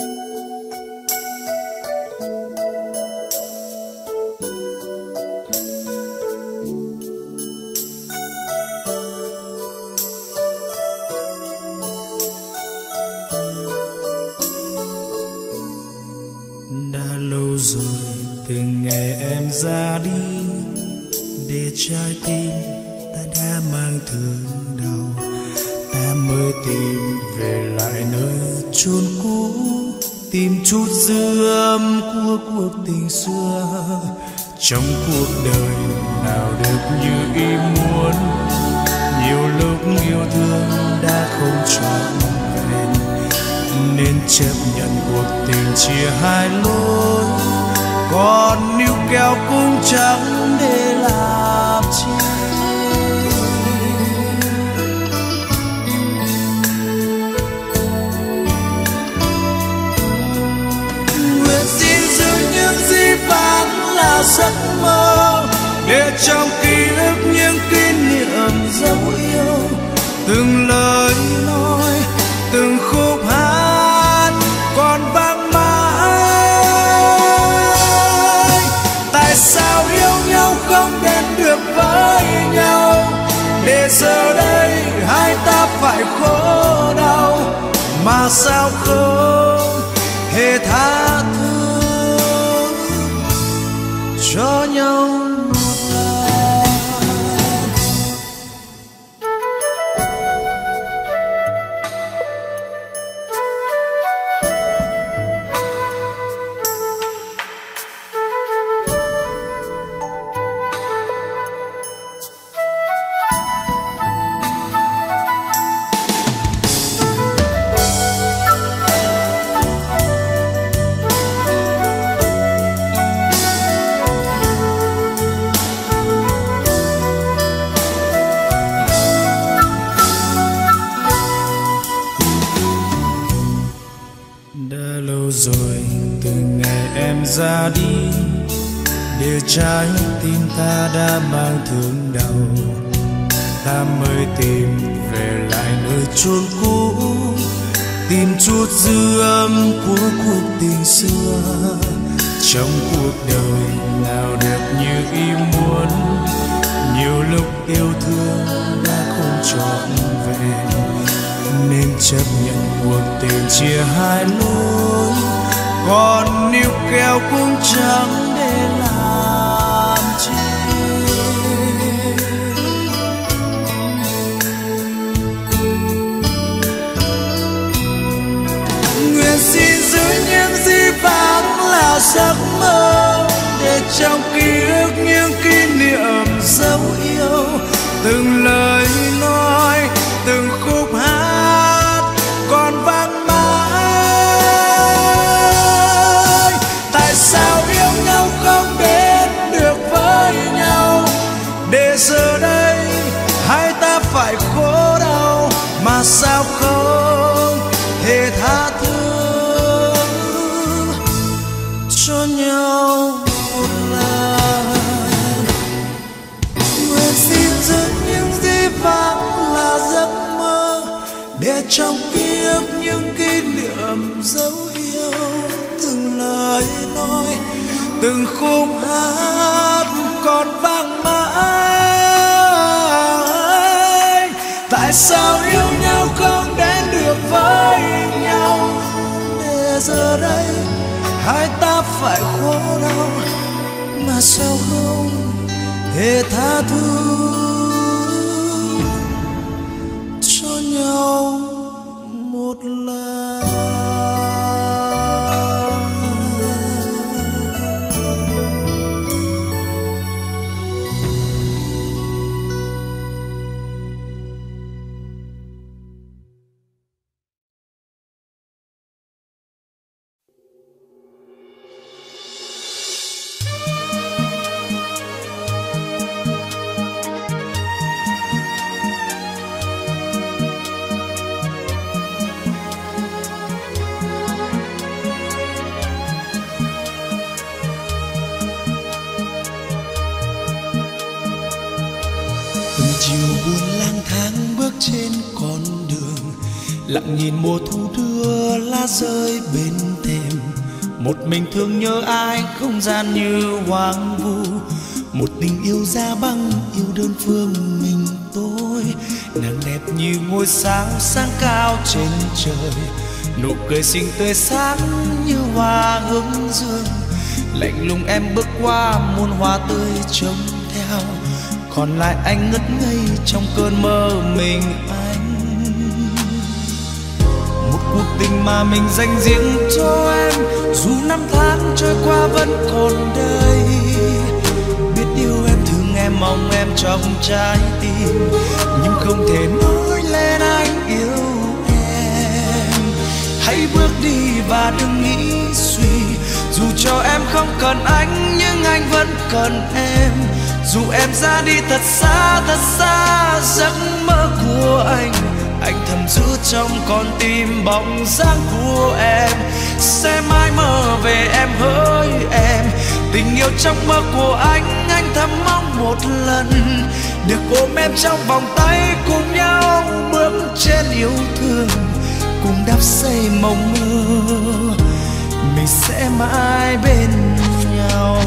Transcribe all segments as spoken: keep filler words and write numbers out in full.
Đã lâu rồi từ ngày em ra đi, để trái tim ta đã mang thương đau. Ta mới tìm về lại nơi chốn cũ, tìm chút dư âm của cuộc tình xưa. Trong cuộc đời nào được như ý muốn, nhiều lúc yêu thương đã không trọn vẹn, nên chấp nhận cuộc tình chia hai lối. Còn níu kéo cũng chẳng để làm chi. Nguyện xin giữ những gì vắng là giấc mơ, để trong ký ức những kỷ niệm dấu yêu. Từng lời nói, từng khúc hát còn vang mãi. Tại sao yêu nhau không đến được với nhau, để giờ đây hai ta phải khổ đau. Mà sao không hề tha thứ cho nhau một lần. Đã lâu rồi từ ngày em ra đi, để trái tim ta đã mang thương đau. Ta mới tìm về lại nơi chốn cũ, tìm chút dư âm của cuộc tình xưa. Trong cuộc đời nào được như ý muốn, nhiều lúc yêu thương đã không trọn vẹn, nên chấp nhận cuộc tình chia hai lối. Còn níu kéo cũng chẳng để làm chi. Nguyện xin giữ những gì vắng là giấc mơ, để trong ký ức những kỷ niệm dấu yêu. Từng lời nói, từng khúc hát còn vang mãi. Tại sao yêu nhau không đến được với nhau, để giờ đây hai ta phải khổ đau. Mà sao không hề tha thứ cho nhau một lần. Nguyện xin giữ những gì vắng là giấc mơ, để trong ký ức những kỷ niệm dấu yêu. Từng lời nói, từng khúc hát còn vang mãi. Tại sao yêu nhau không đến được với nhau, để giờ đây hai ta phải khổ đau. Mà sao không hề tha thứ cho nhau một lần. lặng nhìn mùa thu đưa lá rơi bên thềm. Một mình thương nhớ ai, không gian như hoang vu. Một tình yêu da băng, yêu đơn phương mình tôi. Nàng đẹp như ngôi sao sáng cao trên trời, nụ cười xinh tươi sáng như hoa hướng dương. Lạnh lùng em bước qua, muôn hoa tươi trông theo, còn lại anh ngất ngây trong cơn mơ mình anh. Một cuộc tình mà mình dành riêng cho em, dù năm tháng trôi qua vẫn còn đây. Biết yêu em, thương em, mong em trong trái tim, nhưng không thể nói lên anh yêu em. Hãy bước đi và đừng nghĩ suy, dù cho em không cần anh nhưng anh vẫn cần em. Dù em ra đi thật xa, thật xa giấc mơ của anh, anh thầm giữ trong con tim bóng dáng của em. Sẽ mãi mơ về em hỡi em, tình yêu trong mơ của anh, anh thầm mong một lần được ôm em trong vòng tay, cùng nhau bước trên yêu thương, cùng đắp xây mộng mơ mình sẽ mãi bên nhau.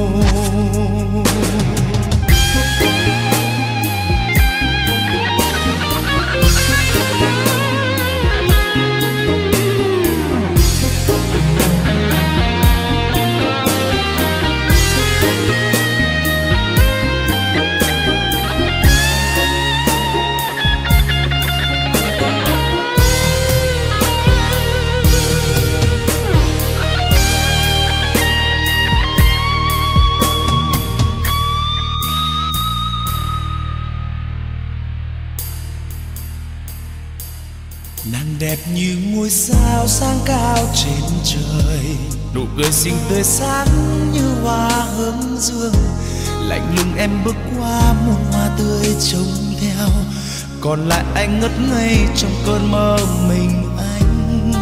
Nàng đẹp như ngôi sao sáng cao trên trời, nụ cười xinh tươi sáng như hoa hướng dương. Lạnh lùng em bước qua, muôn hoa tươi trông theo, còn lại anh ngất ngây trong cơn mơ mình anh.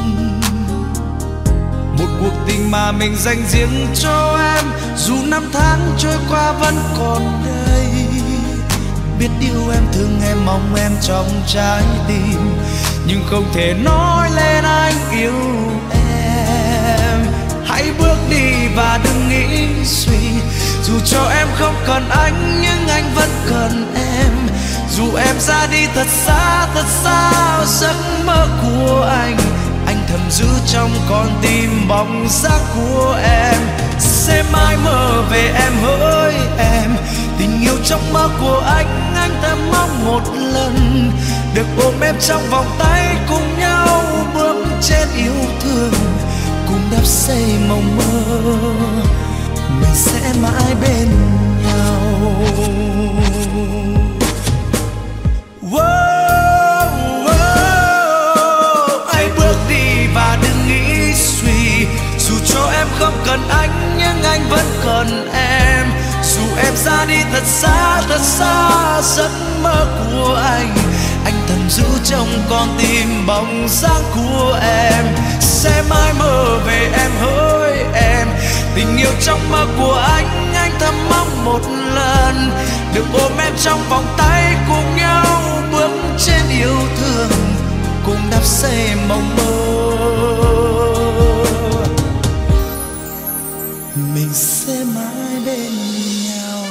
Một cuộc tình mà mình dành riêng cho em, dù năm tháng trôi qua vẫn còn đây. Biết yêu em, thương em, mong em trong trái tim, nhưng không thể nói lên anh yêu em. Hãy bước đi và đừng nghĩ suy, dù cho em không cần anh nhưng anh vẫn cần em. Dù em ra đi thật xa, thật xa giấc mơ của anh, anh thầm giữ trong con tim bóng dáng của em. Sẽ mãi mơ về em hỡi em, tình yêu trong mơ của anh, anh thầm mong một lần được ôm em trong vòng tay, cùng nhau bước trên yêu thương, cùng đắp xây mộng mơ mình sẽ mãi bên nhau. Wow, wow, hãy bước đi và đừng nghĩ suy, dù cho em không cần anh nhưng anh vẫn cần em. Dù em ra đi thật xa, thật xa giấc mơ của anh, anh thầm giữ trong con tim bóng dáng của em. Sẽ mãi mơ về em hỡi em, tình yêu trong mơ của anh, anh thầm mong một lần được ôm em trong vòng tay, cùng nhau bước trên yêu thương, cùng đắp xây mộng mơ mình sẽ mãi bên nhau.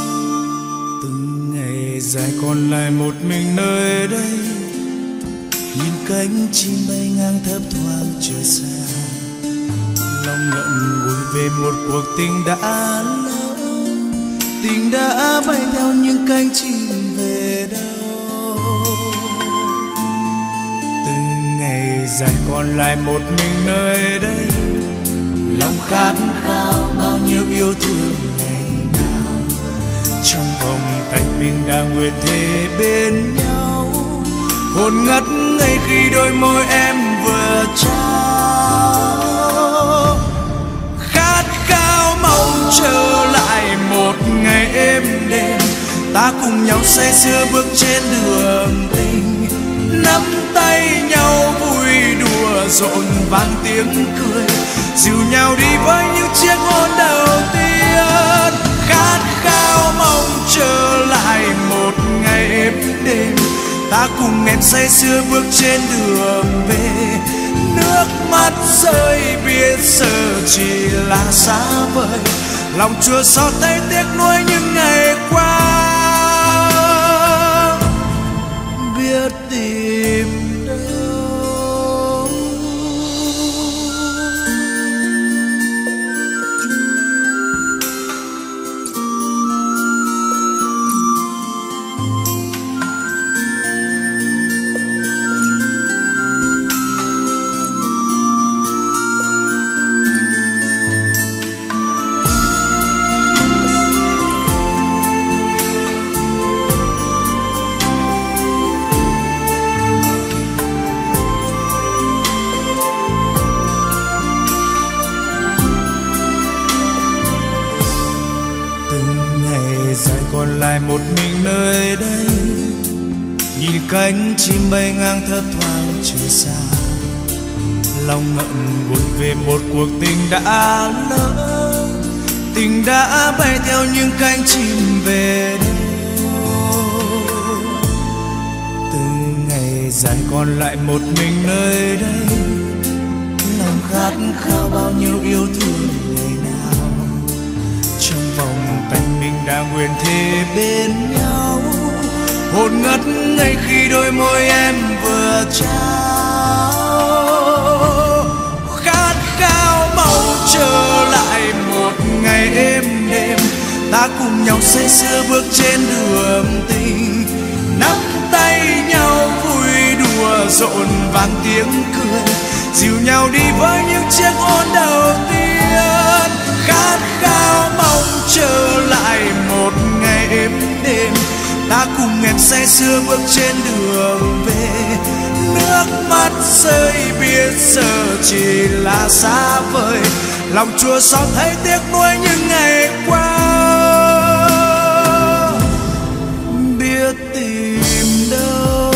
dài còn lại một mình nơi đây, nhìn cánh chim bay ngang thấp thoáng trời xa, lòng ngậm ngùi về một cuộc tình đã lỡ, tình đã bay theo những cánh chim về đâu. Từng ngày dài còn lại một mình nơi đây, lòng khát khao bao nhiêu yêu thương ngày nào, trong vòng tay mình đang nguyện thề bên nhau, hồn ngất ngây khi đôi môi em vừa trao. Khát khao mong trở lại một ngày êm đềm, ta cùng nhau say sưa bước trên đường tình, nắm tay nhau vui đùa rộn vang tiếng cười, dìu nhau đi với những chiếc hôn đầu tiên. Khát khao mong trở lại một ngày êm đềm, ta cùng em say sưa bước trên đường về, nước mắt rơi biết giờ chỉ là xa vời, lòng chua xót thấy tiếc nuối những ngày qua, biết tìm đâu. Còn lại một mình nơi đây, nhìn cánh chim bay ngang thấp thoáng trời xa, lòng ngậm ngùi về một cuộc tình đã lỡ, tình đã bay theo những cánh chim về đâu. Từng ngày dài còn lại một mình nơi đây, lòng khát khao bao nhiêu yêu thương ngày nào, trong vòng tay mình đang nguyện thề bên nhau, hồn ngất ngây khi đôi môi em vừa trao. Khát khao mong trở lại một ngày êm đềm, ta cùng nhau say sưa bước trên đường tình, nắm tay nhau vui đùa rộn vang tiếng cười, dìu nhau đi với những chiếc hôn đầu tiên. Khát khao mong trở lại một ngày êm đềm, ta cùng em say sưa bước trên đường về, nước mắt rơi biết giờ chỉ là xa vời, lòng chua xót thấy tiếc nuối những ngày qua, biết tìm đâu.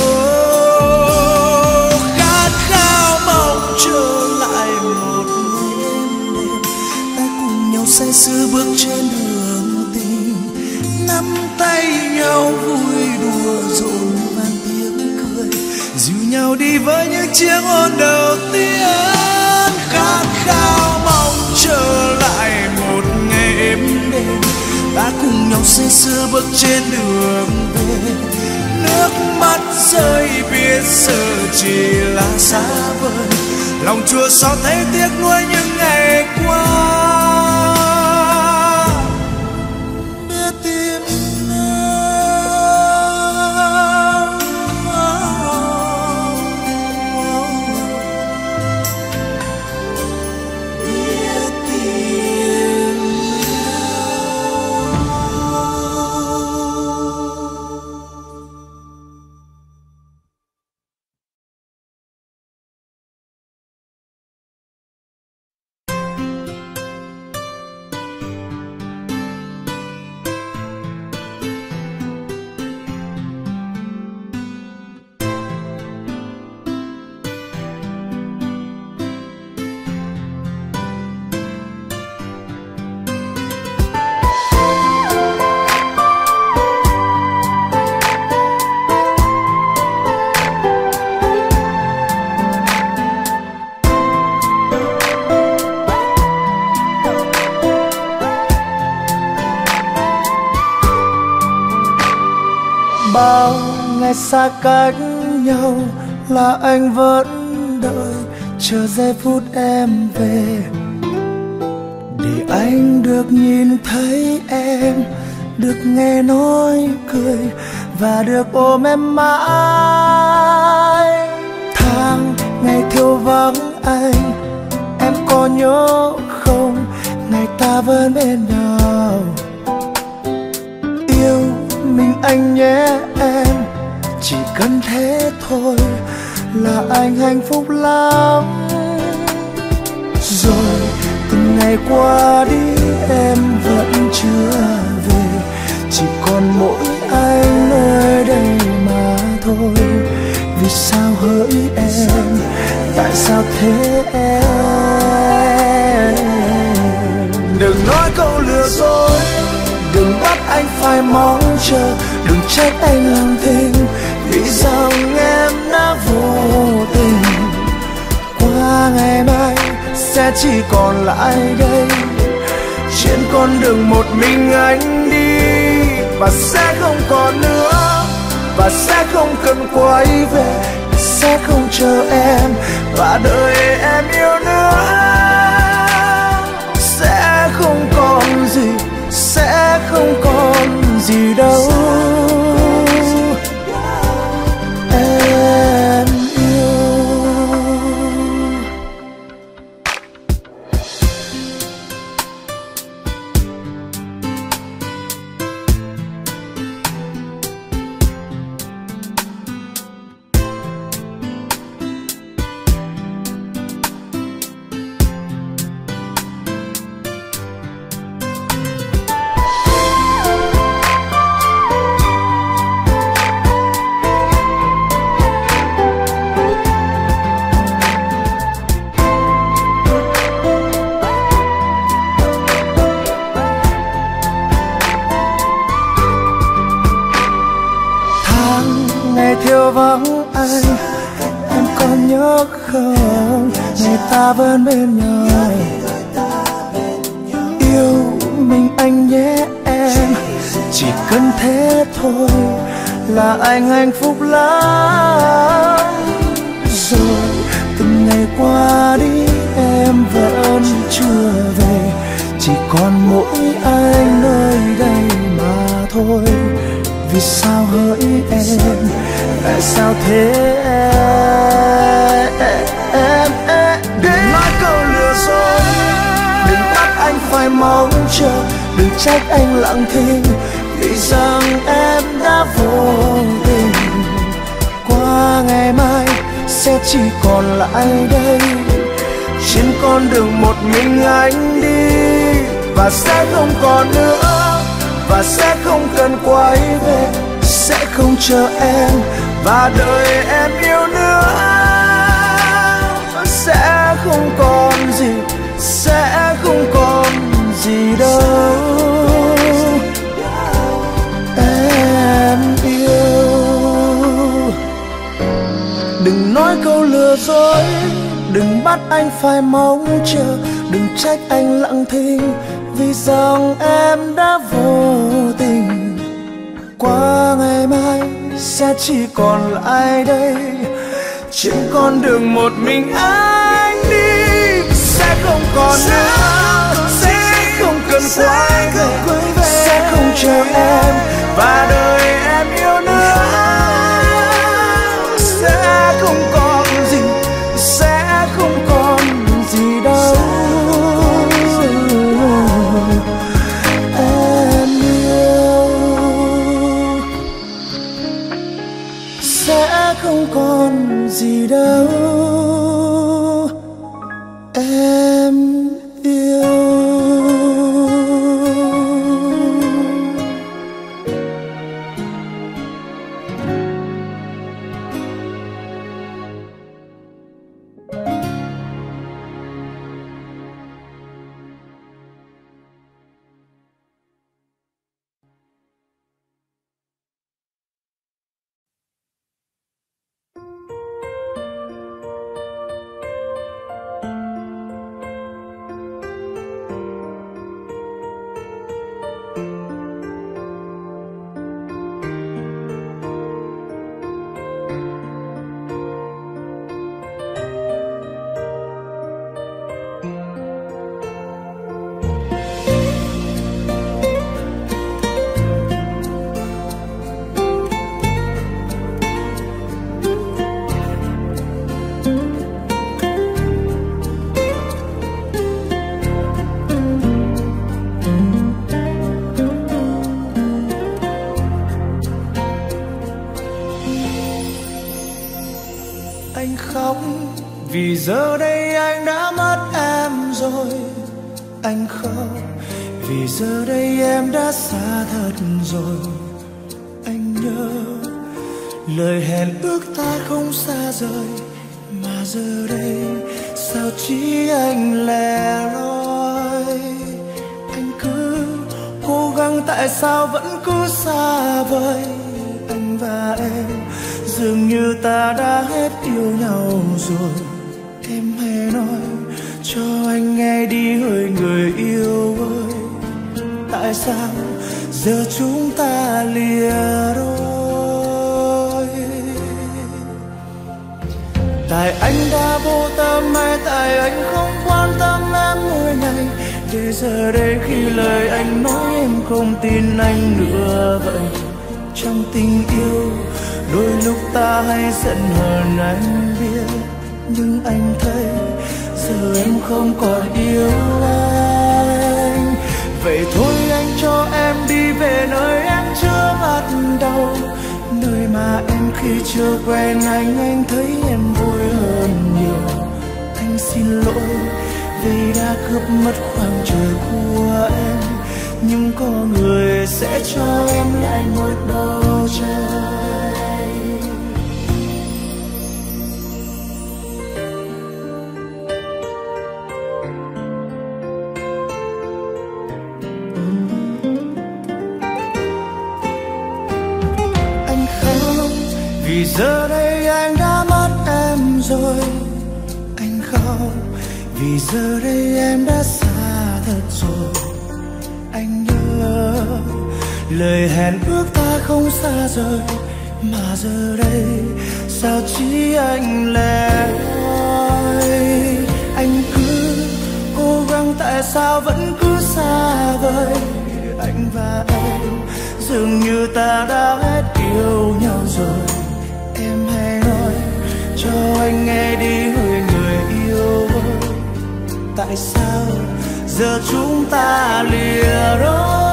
Khát khao mong trở lại một ngày êm đềm, ta cùng nhau say sưa bước trên đường tình, nắm tay nhau vui đùa rộn vang tiếng cười, dìu nhau đi với những chiếc hôn đầu tiên. Khát khao mong trở lại một ngày êm đềm, ta cùng nhau say sưa bước trên đường về, nước mắt rơi biết giờ chỉ là xa vời, lòng chua xót thấy tiếc nuối những ngày qua, biết tìm bao ngày xa cách nhau, là anh vẫn đợi chờ giây phút em về, để anh được nhìn thấy em, được nghe nói cười và được ôm em mãi. Tháng ngày thiếu vắng anh, em có nhớ không? Ngày ta vẫn bên nhau. Yêu mình anh nhé em, chỉ cần thế thôi là anh hạnh phúc lắm. Rồi từng ngày qua đi em vẫn chưa về, chỉ còn mỗi anh nơi đây mà thôi. Vì sao hỡi em, tại sao thế em? Đừng nói câu lừa dối, đừng bắt anh phải mong chờ, đừng trách anh làm thinh vì rằng em đã vô tình. Qua ngày mai sẽ chỉ còn lại đây, trên con đường một mình anh đi, và sẽ không còn nữa, và sẽ không cần quay về, sẽ không chờ em và đợi em yêu nữa. Sẽ không còn gì, sẽ không còn gì đâu em yêu. Thiếu vắng anh, em còn nhớ không? Ngày ta vẫn bên nhau. Yêu mình anh nhé em, chỉ cần thế thôi là anh hạnh phúc lắm. Rồi từng ngày qua đi em vẫn chưa về, chỉ còn mỗi anh nơi đây mà thôi. Vì sao hỡi em, tại sao thế em, em, em? Đừng nói câu lừa dối, đừng bắt anh phải mong chờ, đừng trách anh lặng thinh vì rằng em đã vô tình. Qua ngày mai sẽ chỉ còn lại đây, trên con đường một mình anh đi, và sẽ không còn nữa, và sẽ không cần quay về, sẽ không chờ em và đợi em yêu nữa. Sẽ không còn gì, sẽ không còn gì đâu em yêu. Đừng nói câu lừa dối, đừng bắt anh phải mong chờ, đừng trách anh lặng thinh vì rằng em đã vô tình. Qua ngày mai sẽ chỉ còn lại đây, trên con đường một mình anh đi, sẽ không còn nữa, sẽ không cần quay về, sẽ không chờ em và đợi em yêu nữa. Sẽ không còn gì, sẽ không còn gì đâu em yêu. Sẽ không còn gì đâu em yêu. Vì giờ đây anh đã mất em rồi. Anh khóc vì giờ đây em đã xa thật rồi. Anh nhớ lời hẹn ước ta không xa rời, mà giờ đây sao chỉ anh lẻ loi. Anh cứ cố gắng tại sao vẫn cứ xa vời. Anh và em dường như ta đã hết yêu nhau rồi. Em hãy nói cho anh nghe đi hỡi người yêu ơi, tại sao giờ chúng ta lìa đôi? Tại anh đã vô tâm hay tại anh không quan tâm em mỗi ngày, để giờ đây khi lời anh nói em không tin anh nữa vậy? Trong tình yêu đôi lúc ta hay giận hờn anh biết, nhưng anh thấy giờ em không còn yêu anh. Vậy thôi anh cho em đi về nơi em chưa bắt đầu, nơi mà em khi chưa quen anh, anh thấy em vui hơn nhiều. Anh xin lỗi vì đã cướp mất khoảng trời của em, nhưng có người sẽ cho em lại một bầu trời. Anh khóc vì giờ đây anh đã mất em rồi. Anh khóc vì giờ đây em đã xa thật rồi. Anh nhớ lời hẹn ước ta không xa rời, mà giờ đây sao chỉ anh lẻ loi. Anh cứ cố gắng tại sao vẫn cứ xa vời. Anh và em dường như ta đã hết yêu nhau rồi. Em hãy nói cho anh nghe đi hỡi người yêu ơi, tại sao giờ chúng ta lìa đôi?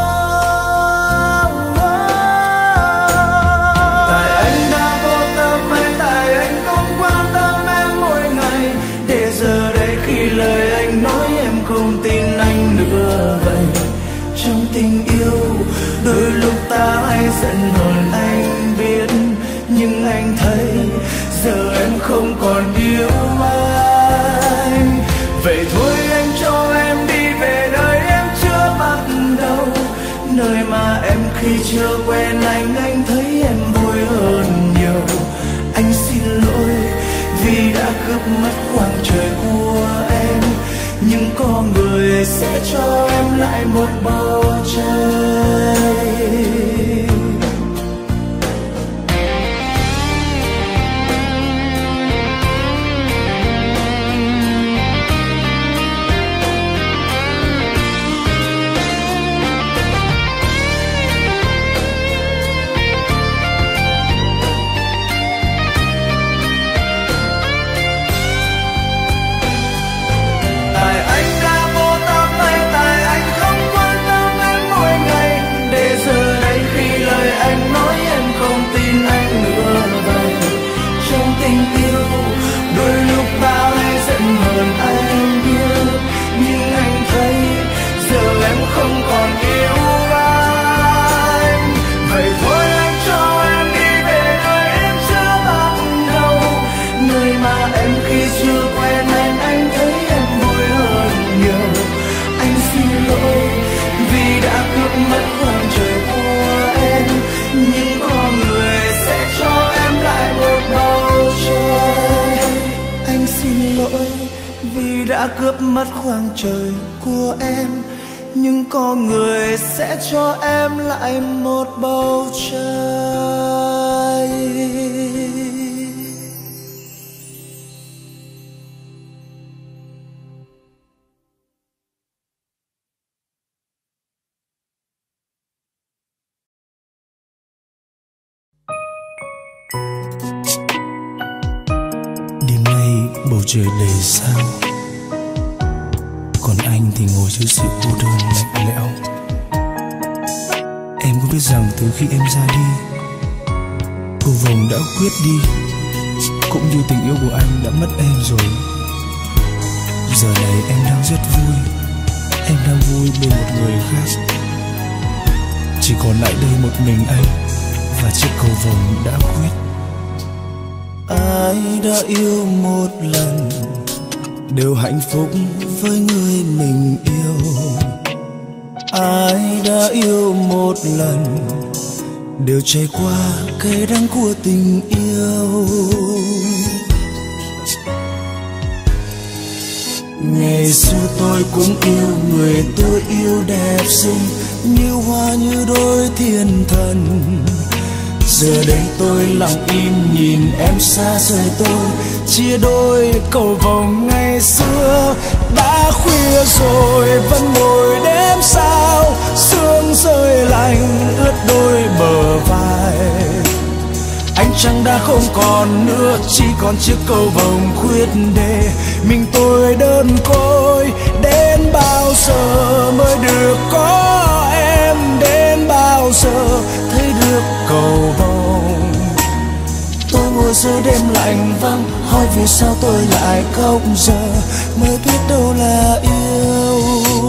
Tại anh đã vô tâm hay tại anh không quan tâm em mỗi ngày, để giờ đây khi lời anh nói em không tin anh nữa vậy? Trong tình yêu đôi lúc ta hay giận hờn anh biết, nhưng anh thấy giờ em không còn yêu anh. Vậy thôi anh cho em đi về nơi em chưa bắt đầu, nơi mà em khi chưa quen anh, anh thấy em vui hơn nhiều. Anh xin lỗi vì đã cướp mất khoảng trời của em, nhưng có người sẽ cho em lại một bầu trời. Không còn yêu anh. Vậy thôi anh cho em đi về nơi em chưa bắt đầu, nơi mà em khi chưa quen anh, anh thấy em vui hơn nhiều. Anh xin lỗi vì đã cướp mất khoảng trời của em, nhưng có người sẽ cho em lại một bầu trời. Anh xin lỗi vì đã cướp mất khoảng trời của em, nhưng có người sẽ cho em lại một bầu trời. Đêm nay bầu trời đầy sao, còn anh thì ngồi dưới sự cô đơn lạnh lẽo. Em có biết rằng từ khi em ra đi, cầu vồng đã quyết đi, cũng như tình yêu của anh đã mất em rồi. Giờ này em đang rất vui, em đang vui bên một người khác. Chỉ còn lại đây một mình anh và chiếc cầu vồng đã khuyết. Ai đã yêu một lần đều hạnh phúc với người mình yêu. Ai đã yêu một lần đều trải qua cay đắng của tình yêu. Ngày xưa tôi cũng yêu người tôi yêu đẹp xinh, như hoa như đôi thiên thần. Giờ đây tôi lặng im nhìn em xa rời tôi, chia đôi cầu vồng ngày xưa. Đã khuya rồi vẫn ngồi đếm sao, sương rơi lạnh ướt đôi bờ vai. Ánh trăng đã không còn nữa, chỉ còn chiếc cầu vồng khuyết để mình tôi đơn côi. Đến bao giờ mới được có em, đến bao giờ thấy được cầu vồng. Tôi ngồi giữa đêm lạnh vắng, hỏi vì sao tôi lại khóc giờ, mới biết đâu là yêu.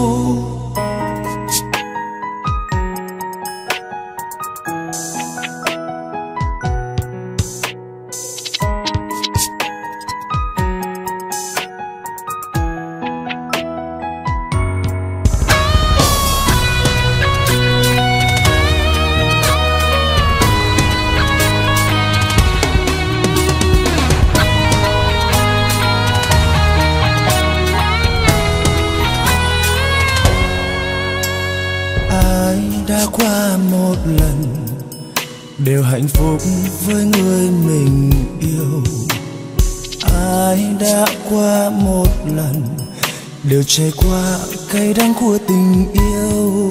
Đã qua một lần đều hạnh phúc với người mình yêu. Ai đã qua một lần đều trải qua cay đắng của tình yêu.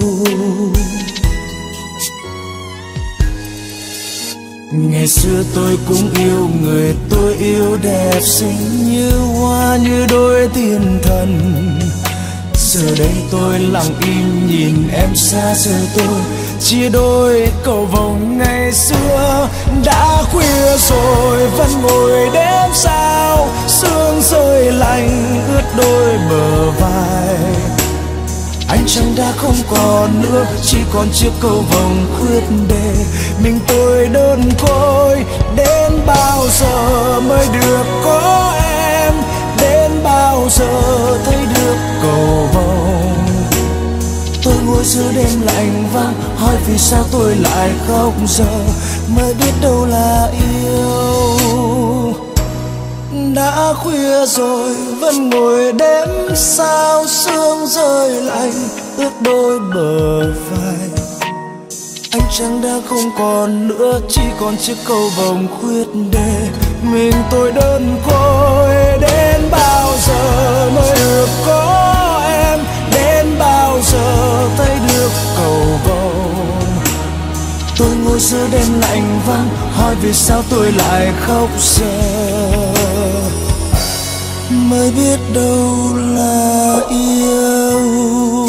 Ngày xưa tôi cũng yêu người tôi yêu đẹp xinh, như hoa như đôi thiên thần. Giờ đây tôi lặng im nhìn em xa rời tôi, chia đôi cầu vồng ngày xưa. Đã khuya rồi vẫn ngồi đếm sao, sương rơi lạnh ướt đôi bờ vai. Ánh trăng đã không còn nữa, chỉ còn chiếc cầu vồng khuyết để mình tôi đơn côi. Đến bao giờ mới được có em, đến bao giờ thấy được cầu vồng. Tôi ngồi giữa đêm lạnh vắng, hỏi vì sao tôi lại khóc giờ, mới biết đâu là yêu. Đã khuya rồi vẫn ngồi đếm sao, sương rơi lạnh ướt đôi bờ vai. Ánh trăng đã không còn nữa, chỉ còn chiếc cầu vồng khuyết để mình tôi đơn côi. Đến bao giờ mới được có em, đến bao giờ thấy được cầu vồng. Tôi ngồi giữa đêm lạnh vắng, hỏi vì sao tôi lại khóc giờ, mới biết đâu là yêu.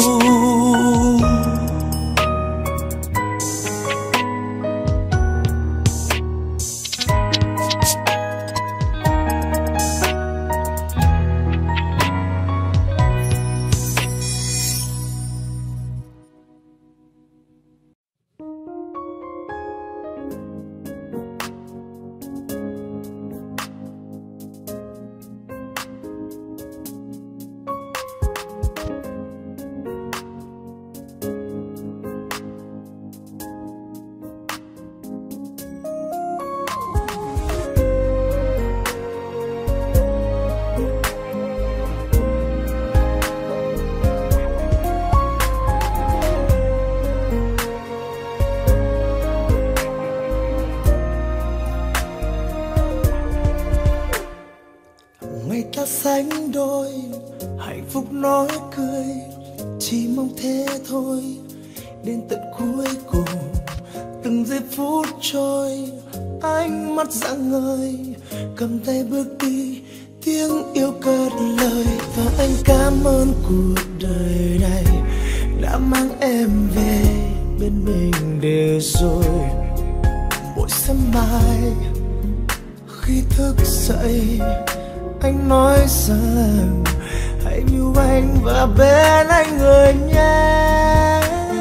sánh đôi, hạnh phúc nói cười, chỉ mong thế thôi. Đến tận cuối cùng, từng giây phút trôi, ánh mắt rạng ngời, cầm tay bước đi, tiếng yêu cất lời. Và anh cảm ơn cuộc đời này đã mang em về bên mình để rồi. Mỗi sớm mai khi thức dậy, anh nói rằng hãy anh và bên anh người nhé.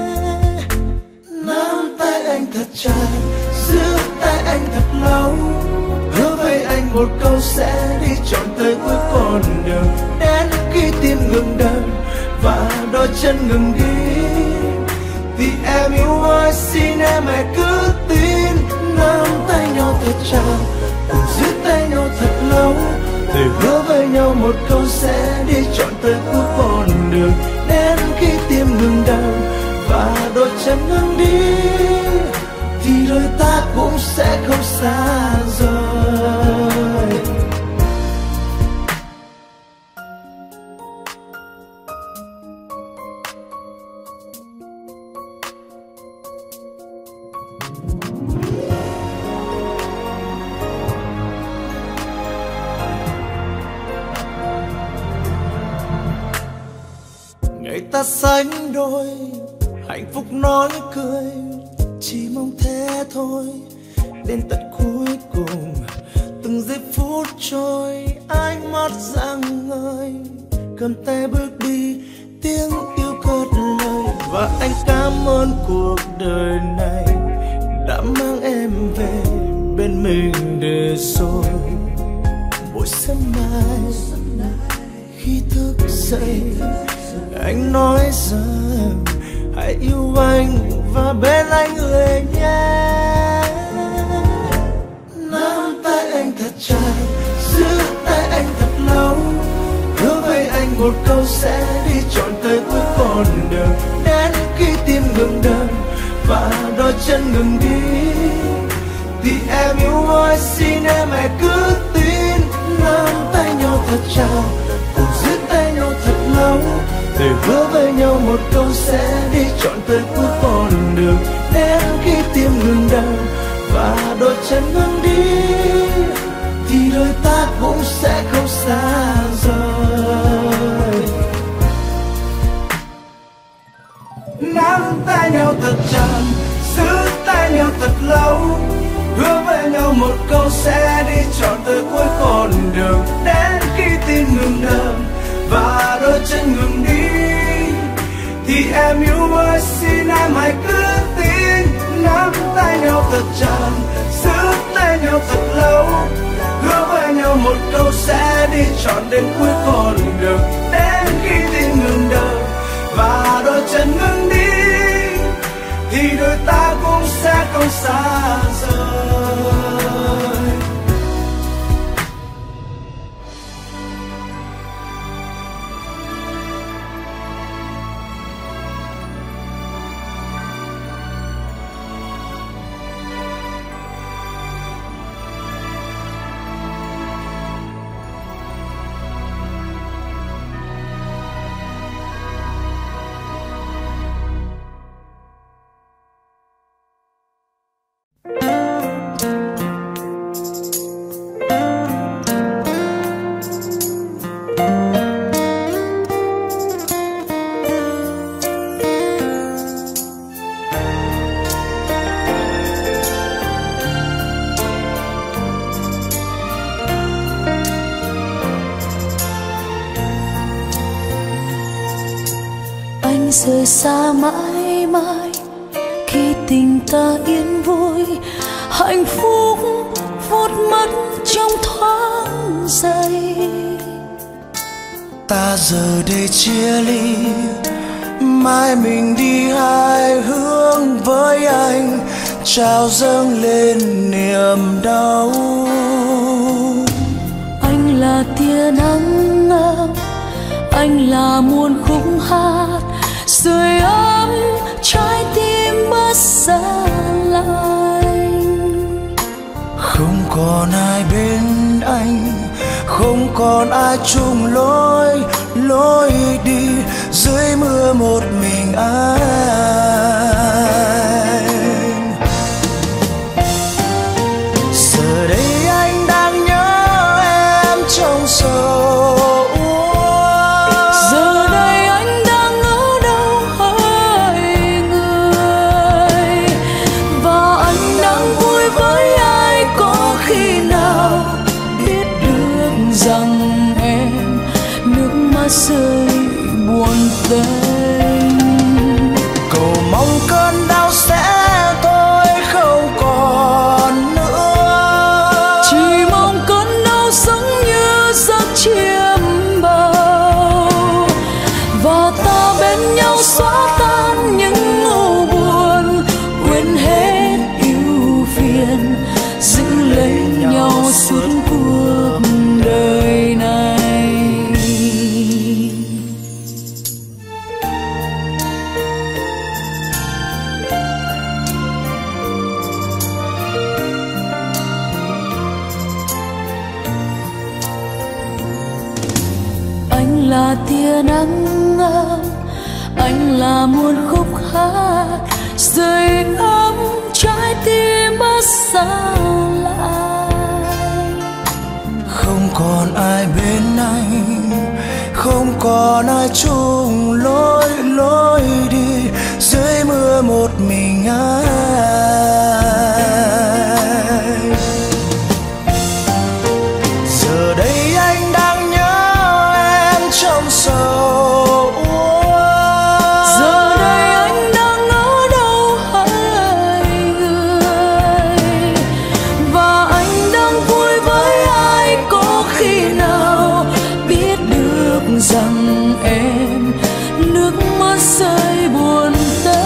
Nắm tay anh thật chặt, giữ tay anh thật lâu, hứa với anh một câu sẽ đi trọn tới cuối con đường, đến khi tim ngừng đập và đôi chân ngừng đi. Vì em yêu anh xin em hãy cứ tin. Nắm tay nhau thật chặt, cùng giữ tay nhau thật lâu, thề hứa với nhau một câu sẽ đi trọn tới cuối con đường, đến khi tim ngừng đập và đôi chân ngừng đi, thì đôi ta cũng sẽ không xa rời. Ngày ta sánh đôi, hạnh phúc nói cười, chỉ mong thế thôi. Đến tận cuối cùng, từng giây phút trôi, ánh mắt rạng ngời, cầm tay bước đi, tiếng yêu cất lời. Và anh cảm ơn cuộc đời này đã mang em về bên mình để rồi. Buổi sớm mai khi thức dậy, anh nói rằng hãy yêu anh và bên anh người nhé. Nắm tay anh thật chặt, giữ tay anh thật lâu, hứa với anh một câu sẽ đi trọn tới cuối con đường, đến khi tim ngừng đập và đôi chân ngừng đi. Thì em yêu anh xin em hãy cứ tin. Nắm tay nhau thật chặt, cùng giữ tay nhau thật lâu, thề hứa với nhau một câu sẽ đi trọn tới cuối con đường, đến khi tim ngừng đập và đôi chân ngừng đi, thì đôi ta cũng sẽ không xa rời. Nắm tay nhau thật chặt, giữ tay nhau thật lâu, hứa với nhau một câu sẽ đi trọn tới cuối con đường, đến khi tim ngừng đập và đôi chân ngừng đi. Thì em yêu ơi xin em hãy cứ tin. Nắm tay nhau thật chặt, giữ tay nhau thật lâu, hứa với nhau một câu sẽ đi trọn đến cuối con đường, đến khi tim ngừng đập và đôi chân ngừng đi, thì đôi ta cũng sẽ không xa rời. Rời xa mãi mãi khi tình ta yên vui, hạnh phúc vụt mất trong thoáng giây. Ta giờ đây chia ly, mai mình đi hai hướng với anh, trao dâng lên niềm đau. Anh là tia nắng ấm, anh là muôn khúc hát, sưởi ấm trái tim bất xa lạnh. Không còn ai bên anh, không còn ai chung lối lối đi, dưới mưa một mình anh. Giờ đây anh đang nhớ em trong sầu. Rơi buồn tênh. Cầu mong cơn đau sẽ thôi không còn nữa, chỉ mong cơn đau giống như giấc chiêm bao, và ta bên nhau xóa tan những u buồn, quên hết ưu phiền, giữ lấy nhau suốt cuộc đời này. Anh là tia nắng ấm, anh là muôn khúc hát rơi ấm trái tim bất xa lại. Không còn ai bên anh, không còn ai chung lối lối đi, dưới mưa một mình anh. Giờ đây anh đang nhớ em trong sầu, Giờ đây anh đang ở đâu hỡi người, và anh đang vui với ai, có khi nào biết được rằng em nước mắt rơi buồn tênh.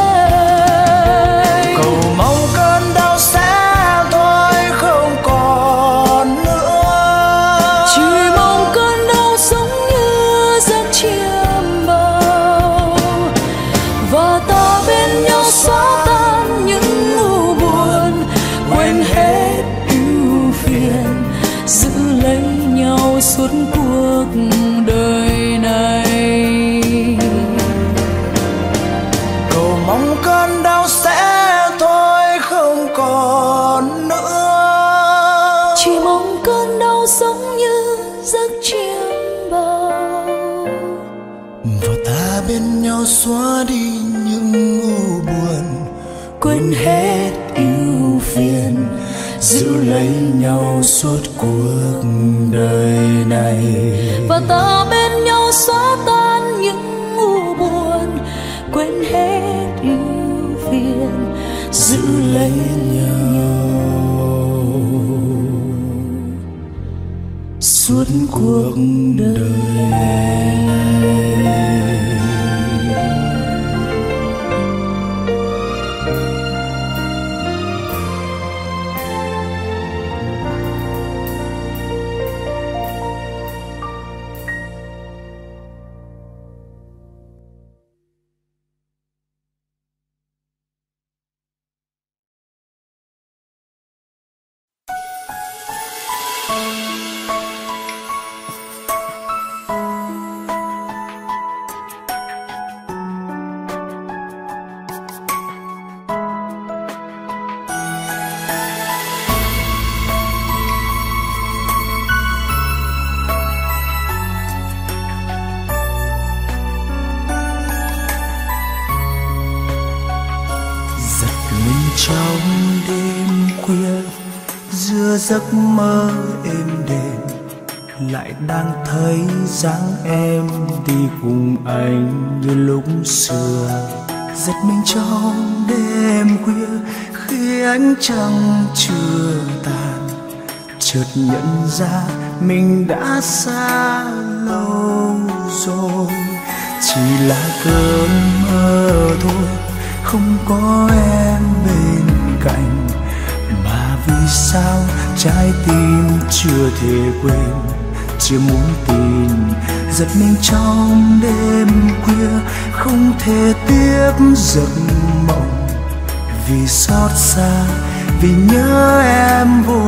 cầu mong cơn đau sẽ thôi không còn nữa, Chỉ mong cơn đau giống như giấc chiêm bao, và ta bên nhau xóa tan những u buồn, quên hết ưu phiền, giữ lấy nhau suốt cuộc đời này. cầu mong cơn đau sẽ thôi không còn nữa, Chỉ mong cơn đau giống như giấc chiêm bao, và ta bên nhau xóa đi những u buồn, quên hết ưu phiền, giữ lấy nhau suốt cuộc đời này. và ta bên nhau xóa tan những u buồn, quên hết ưu phiền, giữ lấy nhau suốt cuộc đời này. Trong đêm khuya giữa giấc mơ êm đềm, lại đang thấy dáng em đi cùng anh như lúc xưa. Giật mình trong đêm khuya khi ánh trăng chưa tàn, chợt nhận ra mình đã xa lâu rồi. Chỉ là cơn mơ thôi, không có em bên cạnh, mà vì sao trái tim chưa thể quên, chưa muốn tin. Giật mình trong đêm khuya không thể tiếp giấc mộng, vì xót xa, vì nhớ em vô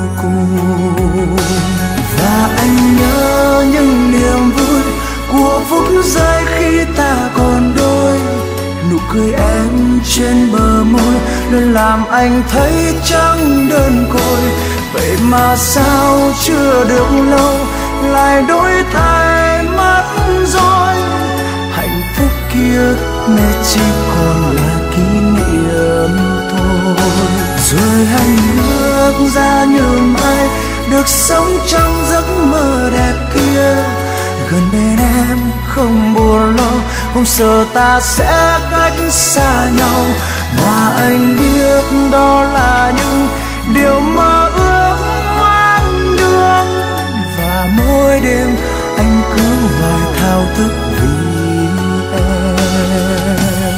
cùng. Và anh nhớ những niềm vui của phút giây khi ta còn đôi, nụ cười em trên bờ môi luôn làm anh thấy chẳng đơn côi. Vậy mà sao chưa được lâu lại đổi thay mất rồi, hạnh phúc kia nay chỉ còn là kỷ niệm thôi. Rồi anh bước ra như mai được sống trong giấc mơ đẹp kia, gần bên em không buồn lo, không sợ ta sẽ cách xa nhau. Mà anh biết đó là những điều mơ ước hoang đường, và mỗi đêm anh cứ hoài thao thức vì em.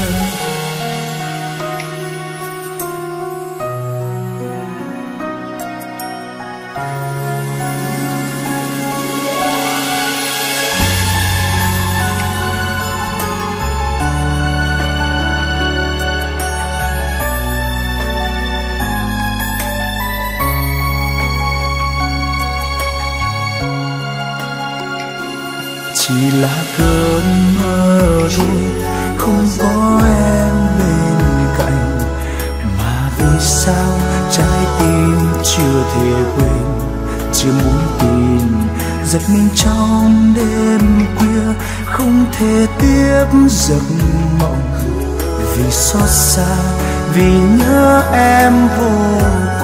Chỉ là cơn mơ thôi, không có em bên cạnh, mà vì sao trái tim chưa thể quên, chưa muốn tin. Giật mình trong đêm khuya, không thể tiếp giấc mộng, vì xót xa, vì nhớ em vô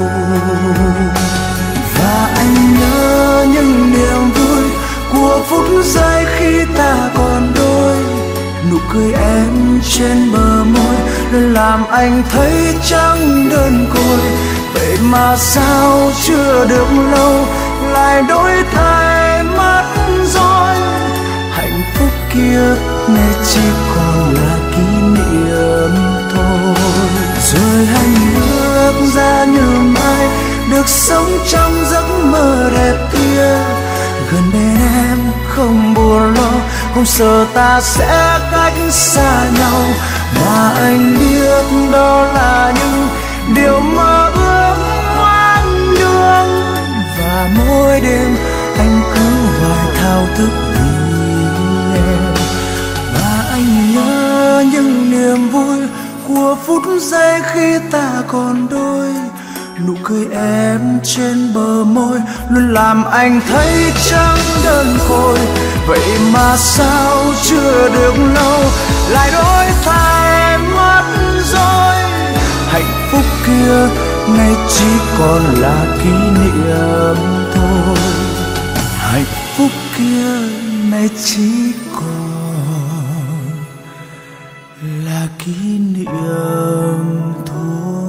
cùng. Và anh nhớ những niềm vui của phút giây khi ta còn đôi. Nụ cười em trên bờ môi luôn làm anh thấy chẳng đơn côi. Vậy mà sao chưa được lâu lại đổi thay mất rồi. Hạnh phúc kia nay chỉ còn là kỷ niệm thôi. Rồi anh bước ra như mai, được sống trong giấc mơ đẹp kia. Gần bên em không buồn lo, không sợ ta sẽ cách xa nhau. Mà anh biết đó là những điều mơ ước hoang đường, và mỗi đêm anh cứ hoài thao thức vì em. Và anh nhớ những niềm vui của phút giây khi ta còn đôi. Nụ cười em trên bờ môi luôn làm anh thấy chẳng đơn côi. Vậy mà sao chưa được lâu lại đổi thay mất rồi. Hạnh phúc kia nay chỉ còn là kỷ niệm thôi. Hạnh phúc kia nay chỉ còn là kỷ niệm thôi.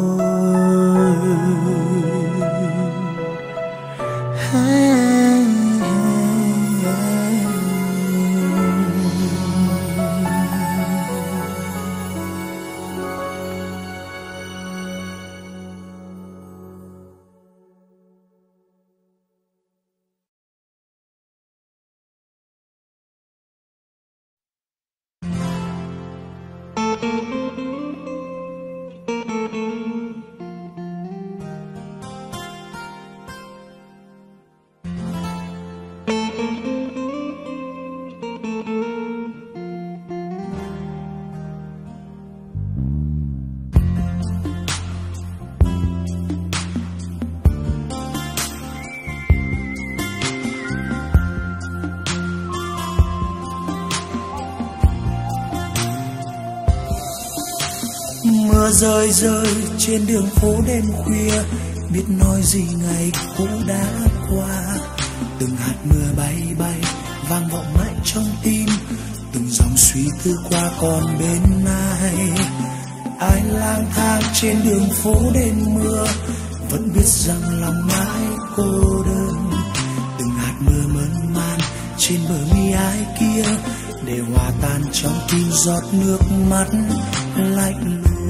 Mưa rơi rơi trên đường phố đêm khuya, biết nói gì ngày cũ đã qua. Từng hạt mưa bay bay vang vọng mãi trong tim, từng dòng suy tư qua còn bên ai. Ai lang thang trên đường phố đêm mưa, vẫn biết rằng lòng mãi cô đơn. Từng hạt mưa mơn man trên bờ mi ai kia, để hòa tan trong tim giọt nước mắt lạnh lùng.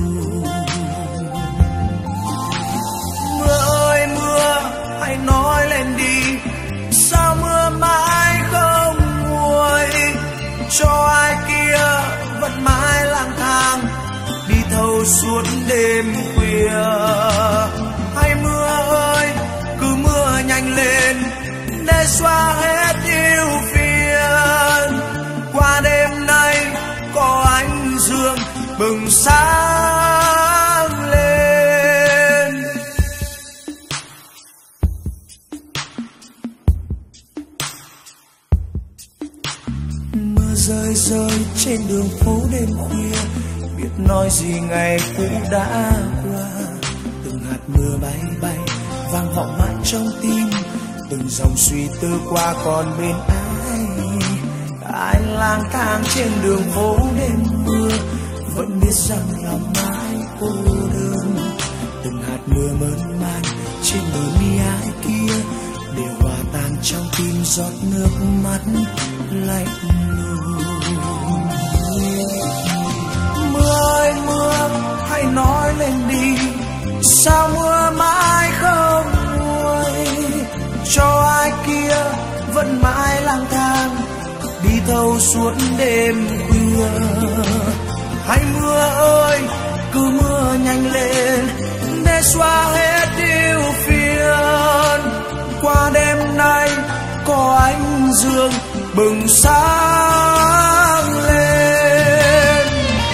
Mưa ơi mưa, hãy nói lên đi, sao mưa mãi không nguôi, cho ai kia vẫn mãi lang thang đi thâu suốt đêm khuya. Hãy mưa ơi, cứ mưa nhanh lên để xóa hết ưu phiền. Qua đêm nay có ánh dương bừng sáng lên. Mưa rơi rơi trên đường phố đêm khuya, biết nói gì ngày cũ đã qua. Từng hạt mưa bay bay vang vọng mãi trong tim, từng dòng suy tư qua còn bên ai. Ai là lang thang trên đường phố đêm mưa, vẫn biết rằng là mãi cô đơn. Từng hạt mưa mơn man trên bờ mi ai kia để hòa tan trong tim giọt nước mắt lạnh lùng. Mưa ơi mưa, hãy nói lên đi, sao mưa mãi không nguôi, cho ai kia vẫn mãi lang thang đi thâu suốt đêm khuya. Hãy mưa ơi, cứ mưa nhanh lên để xóa hết ưu phiền. Qua đêm nay có ánh dương bừng sáng lên.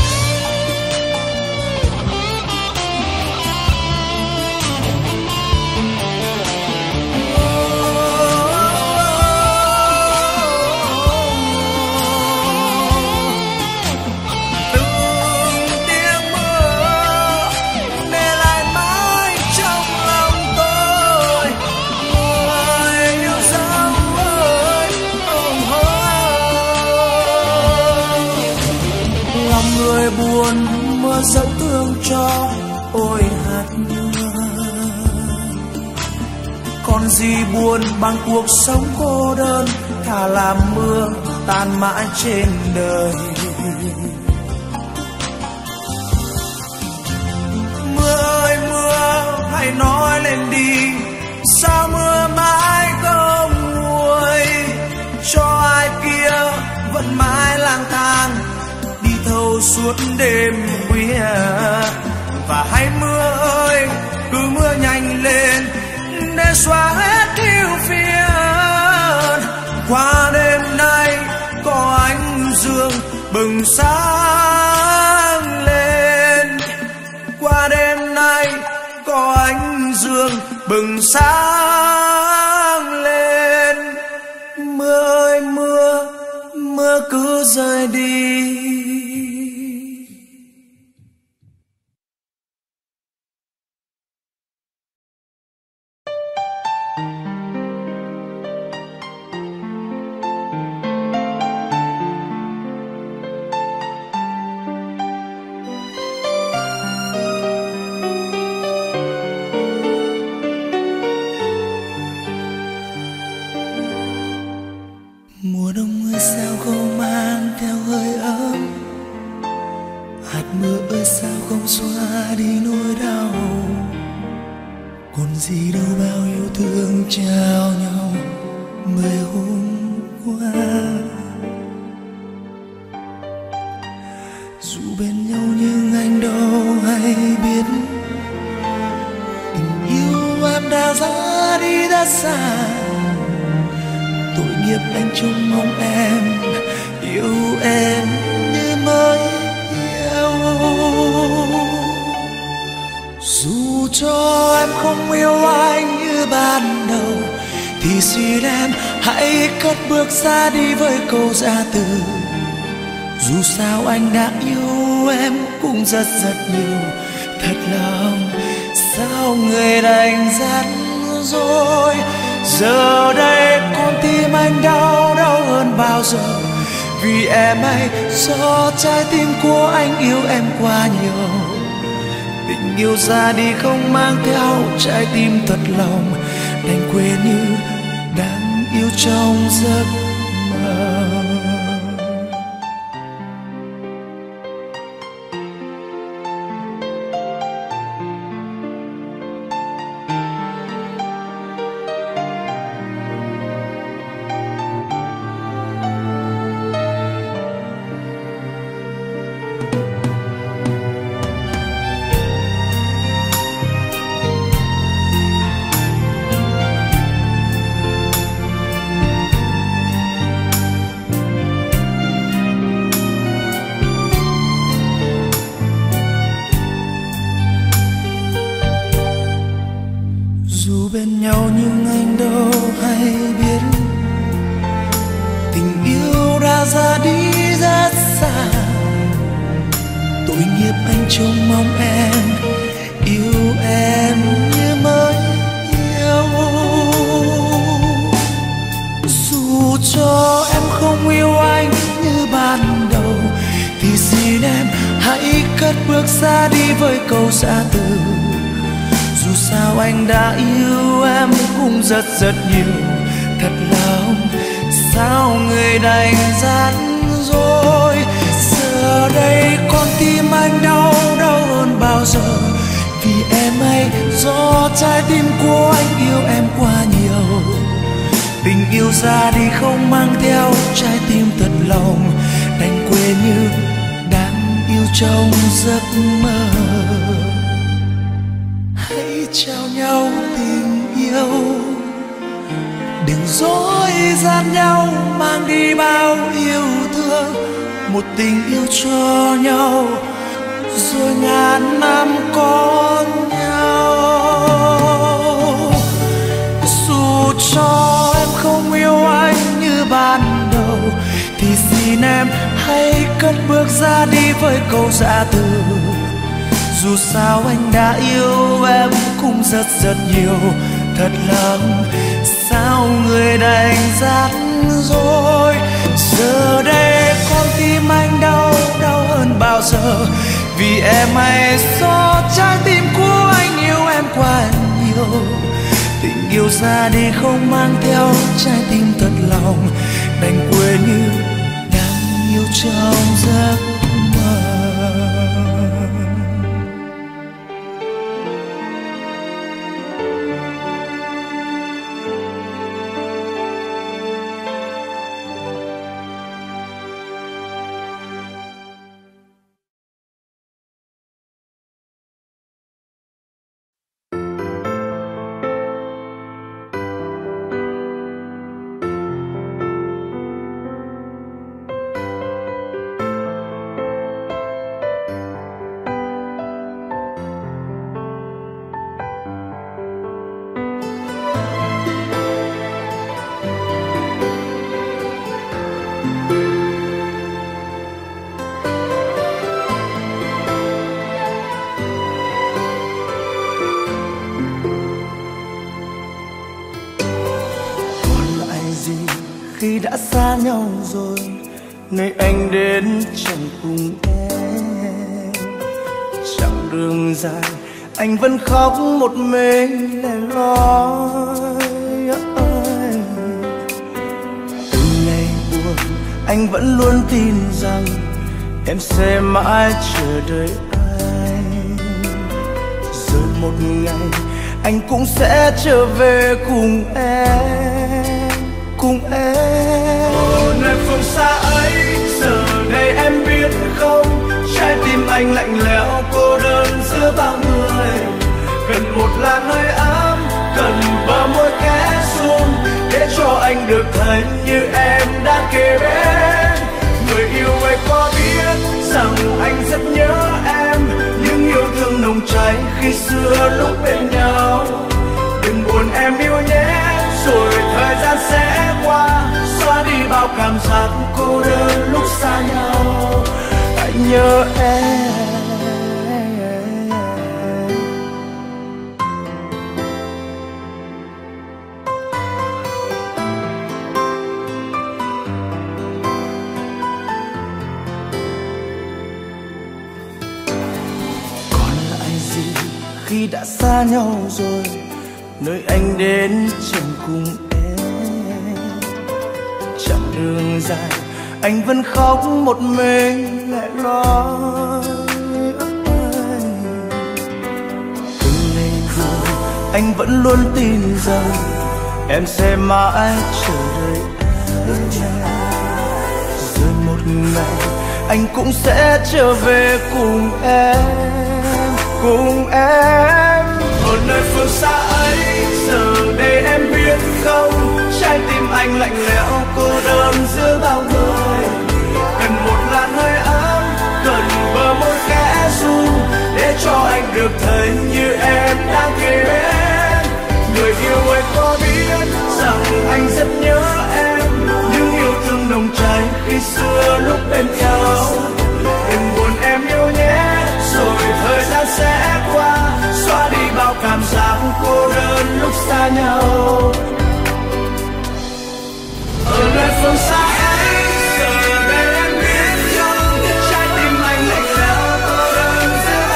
Buồn mưa dẫu thương cho ôi hạt mưa, còn gì buồn bằng cuộc sống cô đơn, thà làm mưa tan mãi trên đời. Mưa ơi mưa, hãy nói lên đi, sao mưa mãi không nguôi, cho ai kia vẫn mãi lang thang thâu suốt đêm khuya. Và hãy mưa ơi, cứ mưa nhanh lên để xóa hết ưu phiền. Qua đêm nay có ánh dương bừng sáng lên. Qua đêm nay có ánh dương bừng sáng lên. Mưa ơi mưa, mưa cứ rơi đi. Mùa đông ơi sao không mang theo hơi ấm, hạt mưa ơi sao không xóa đi nỗi đau, còn gì đâu bao yêu thương trao nhau mười hôm qua. Dù bên nhau nhưng anh đâu hay biết, tình yêu em đã ra đi rất xa. Tội nghiệp anh trông mong em yêu em như mới yêu. Dù cho em không yêu anh như ban đầu, thì xin em hãy cất bước ra đi với câu ra từ. Dù sao anh đã yêu em cũng rất rất nhiều, thật lòng sao người đành dắt rồi. Giờ đây con tim anh đau đau hơn bao giờ, vì em ấy do trái tim của anh yêu em quá nhiều. Tình yêu ra đi không mang theo trái tim thật lòng, đành quên như đang yêu trong giấc mơ. Dù bên nhau nhưng anh đâu hay biết, tình yêu đã ra đi rất xa. Tội nghiệp anh trông mong em yêu em như mới yêu. Dù cho em không yêu anh như bước ra đi với câu giã từ. Dù sao anh đã yêu em cũng rất rất nhiều, thật lòng sao người đành dắt rồi. Giờ đây con tim anh đau đau hơn bao giờ, vì em ấy do trái tim của anh yêu em quá nhiều. Tình yêu ra đi không mang theo trái tim thật lòng, đành quên như đang yêu trong giấc mơ. Hãy trao nhau tình yêu, đừng dối gian nhau mang đi bao yêu thương. Một tình yêu cho nhau rồi ngàn năm có nhau. Dù cho em không yêu anh như ban đầu, thì xin em hãy cất bước ra đi với câu giã từ. Dù sao anh đã yêu em cũng rất rất nhiều, thật lòng sao người đành dắt rồi. Giờ đây con tim anh đau đau hơn bao giờ, vì em hay do trái tim của anh yêu em quá nhiều. Tình yêu ra đi không mang theo trái tim thật lòng, đành quên như đang yêu trong giấc mơ. Khi đã xa nhau rồi, nơi anh đến chẳng cùng em. Chặng đường dài anh vẫn khóc một mình lẻ loi. Từng ngày buồn anh vẫn luôn tin rằng em sẽ mãi chờ đợi anh. Rồi một ngày anh cũng sẽ trở về cùng em, cùng em. Ở nơi phương xa ấy, giờ đây em biết không, trái tim anh lạnh lẽo cô đơn giữa bao người. Cần một làn hơi ấm, cần bờ môi khẽ run, để cho anh được thấy như em đã kề bên. Người yêu ơi có biết rằng anh rất nhớ em, những yêu thương nồng cháy khi xưa lúc bên nhau. Đừng buồn em yêu nhé, rồi thời gian sẽ qua, xóa đi bao cảm giác cô đơn lúc xa nhau. Anh nhớ em. Còn lại gì khi đã xa nhau rồi, nơi anh đến chẳng cùng em. Chặng đường dài anh vẫn khóc một mình lẻ loi. Từng ngày buồn anh vẫn luôn tin rằng em sẽ mãi chờ đợi anh. Rồi một ngày anh cũng sẽ trở về cùng em, cùng em. Ở nơi phương xa ấy, giờ đây em biết không, trái tim anh lạnh lẽo cô đơn giữa bao người. Cần một làn hơi ấm, cần bờ môi khẽ run, để cho anh được thấy như em đang kề bên. Người yêu ơi có biết rằng anh rất nhớ em, những yêu thương nồng cháy khi xưa lúc bên nhau. Đừng buồn em yêu nhé, rồi thời gian sẽ qua, xóa đi bao cảm giác cô đơn lúc xa nhau. Ở nơi phương xa ấy, giờ đây em biết không, trái tim anh lạnh lẽo cô đơn giữa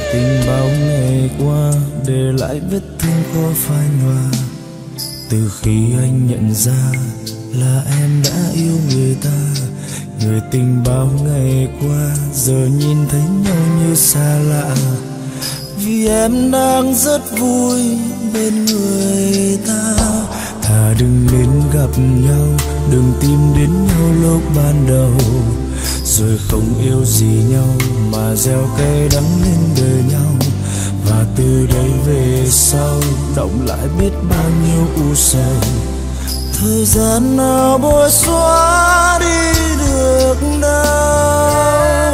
tình bao ngày qua để lại vết thương khó phai nhòa. Từ khi anh nhận ra là em đã yêu người ta, người tình bao ngày qua giờ nhìn thấy nhau như xa lạ. Vì em đang rất vui bên người ta. Thà đừng nên gặp nhau, đừng tìm đến nhau lúc ban đầu, rồi không yêu gì nhau mà gieo cay đắng lên đời nhau. Và từ đây về sau động lại biết bao nhiêu u sầu. Thời gian nào bôi xóa đi được đâu.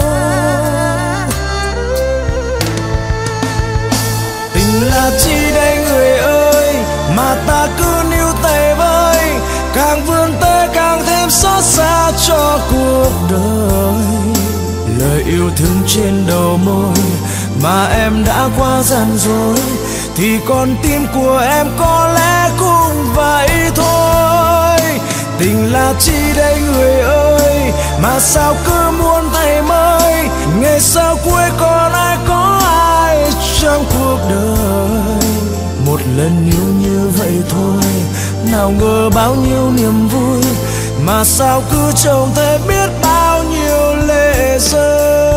Tình là chi đây người ơi mà ta cứ níu tay với, càng vươn tới càng thêm xót xa cho cuộc đời. Lời yêu thương trên đầu môi mà em đã quá gian dối, thì con tim của em có lẽ cũng vậy thôi. Tình là chi đây người ơi mà sao cứ muốn thay mới, ngày sau cuối còn ai có ai trong cuộc đời. Một lần yêu như vậy thôi, nào ngờ bao nhiêu niềm vui, mà sao cứ trông thấy biết bao nhiêu lệ rơi.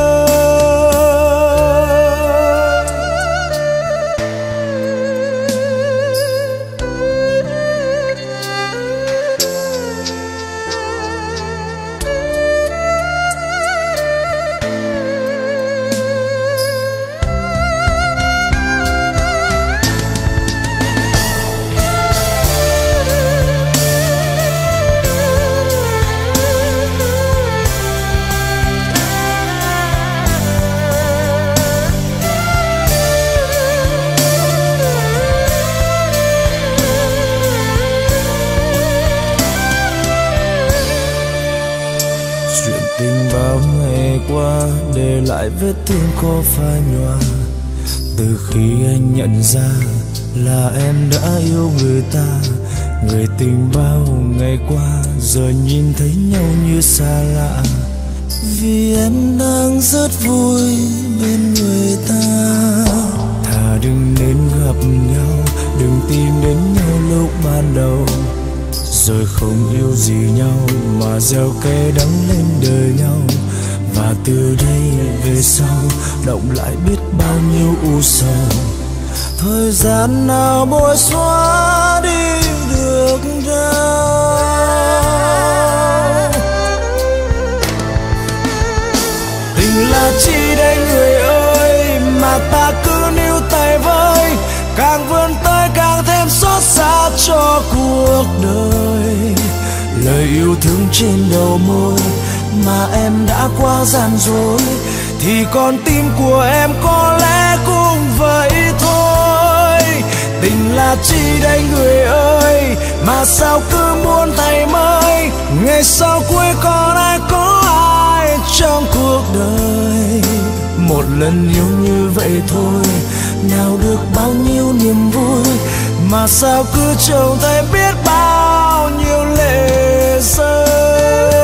Qua để lại vết thương khó phai nhòa. Từ khi anh nhận ra là em đã yêu người ta, người tình bao ngày qua giờ nhìn thấy nhau như xa lạ. Vì em đang rất vui bên người ta. Thà đừng nên gặp nhau, đừng tìm đến nhau lúc ban đầu, rồi không yêu gì nhau mà gieo cay đắng lên đời nhau. Và từ đây về sau động lại biết bao nhiêu u sầu. Thời gian nào bôi xóa đi được đâu. Tình là chi đây người ơi mà ta cứ níu tay với, càng vươn tới càng thêm xót xa cho cuộc đời. Lời yêu thương trên đầu môi mà em đã quá gian dối, thì con tim của em có lẽ cũng vậy thôi. Tình là chi đây người ơi mà sao cứ muốn thay mới, ngày sau cuối còn ai có ai trong cuộc đời. Một lần yêu như vậy thôi, nào được bao nhiêu niềm vui, mà sao cứ trông thấy biết bao nhiêu lệ rơi.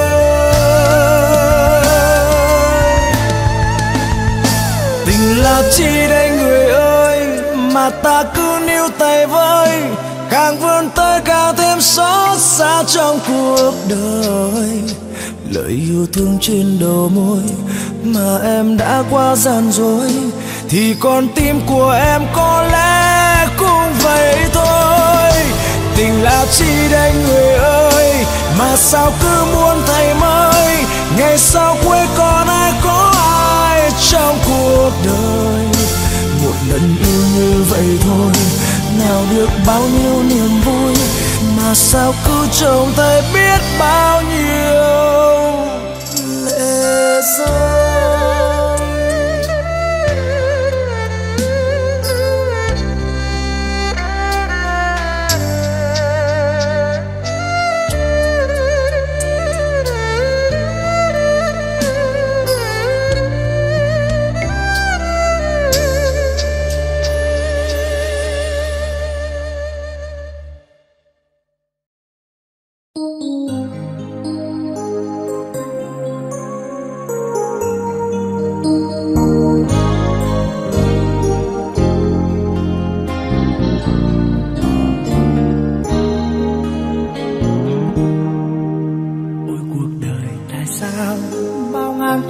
Tình là chi đây người ơi mà ta cứ níu tay với, càng vươn tới càng thêm xót xa trong cuộc đời. Lời yêu thương trên đầu môi mà em đã quá gian dối, thì con tim của em có lẽ cũng vậy thôi. Tình là chi đây người ơi mà sao cứ muốn thay mới, ngày sau cuối còn ai có ai trong cuộc đời. Một lần yêu như vậy thôi, nào được bao nhiêu niềm vui, mà sao cứ trông thấy biết bao nhiêu lệ rơi.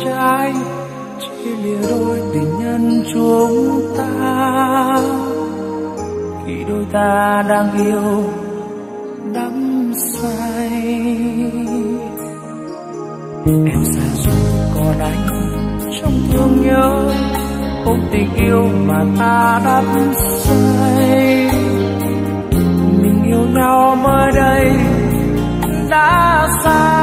trái chia lìa đôi tình nhân chúng ta khi đôi ta đang yêu đắm say. Em xa rồi còn anh trong thương nhớ ôm tình yêu mà ta đắm say. Mình yêu nhau mới đây đã xa,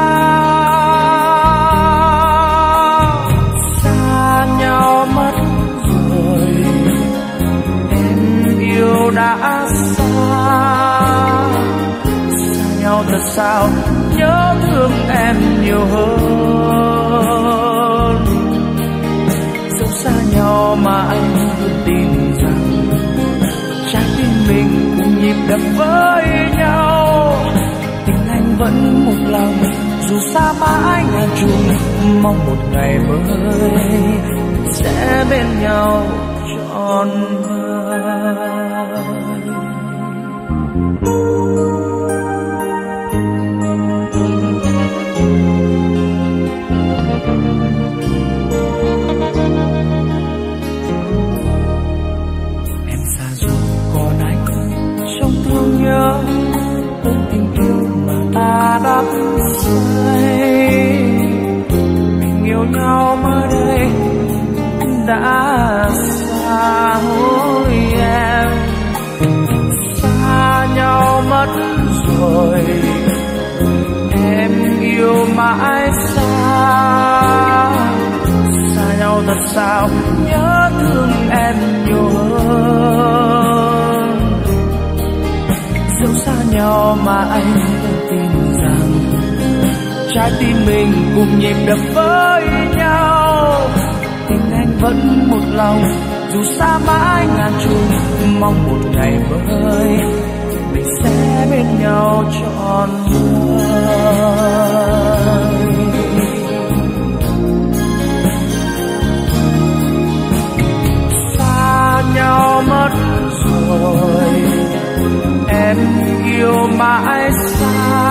xa nhau mất rồi. Em yêu đã xa, xa nhau thật sao nhớ thương em nhiều hơn. Dẫu xa nhau mà anh luôn tin rằng trái tim mình cùng nhịp đập với nhau. Tình anh vẫn một lòng dù xa mãi ngàn trùng, mong một ngày mới sẽ bên nhau trọn vời. Em xa rồi còn anh trong thương nhớ ôm tình yêu mà ta đắm say. Mình yêu nhau mới đây đã xa hối em, xa nhau mất rồi. Em yêu mãi xa, xa nhau thật sao nhớ thương em nhiều hơn. Dẫu xa nhau mà anh vẫn tin rằng trái tim mình cùng nhịp đập với nhau. Tình anh vẫn một lòng dù xa mãi ngàn trùng, mong một ngày mới mình sẽ bên nhau trọn đời. Xa nhau mất rồi, em yêu mãi xa,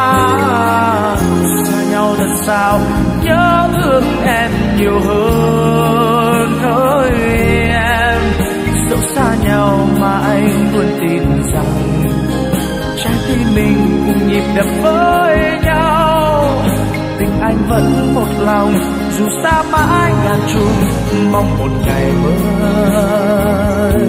xa nhau thật sao nhớ thương em nhiều hơn. Ôi em, dẫu xa nhau mà anh luôn tin rằng trái tim mình cùng nhịp đập với nhau. Tình anh vẫn một lòng dù xa mãi ngàn trùng, mong một ngày mới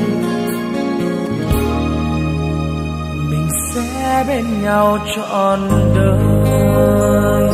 mình sẽ bên nhau trọn đời.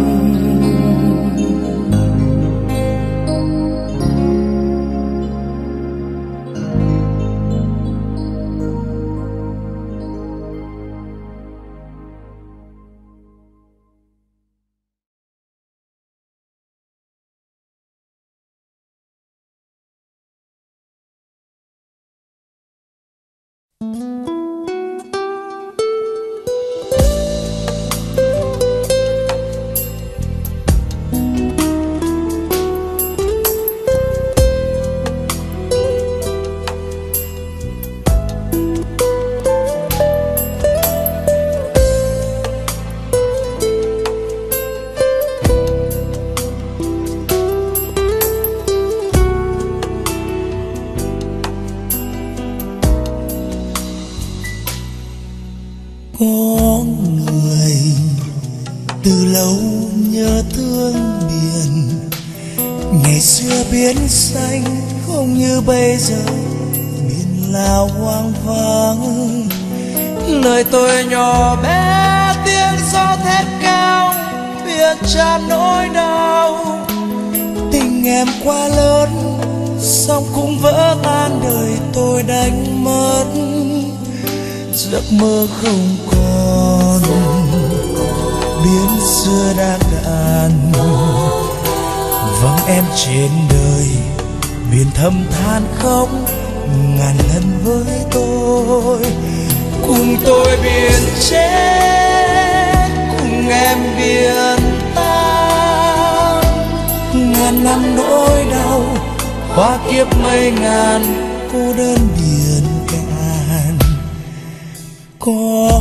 Có người từ lâu nhớ thương biển, ngày xưa biển xanh không như bây giờ, biển là hoang vắng. Lời tôi nhỏ bé tiếng gió thét cao, biển tràn nỗi đau. Tình em quá lớn, song cũng vỡ tan đời tôi đánh mất. Giấc mơ không còn, biển xưa đã cạn. Vắng em trên đời, biển thầm than khóc ngàn lần với tôi. Cùng tôi biển chết, cùng em biển tan. Ngàn năm nỗi đau, qua kiếp mây ngàn cô đơn biển cạn. Có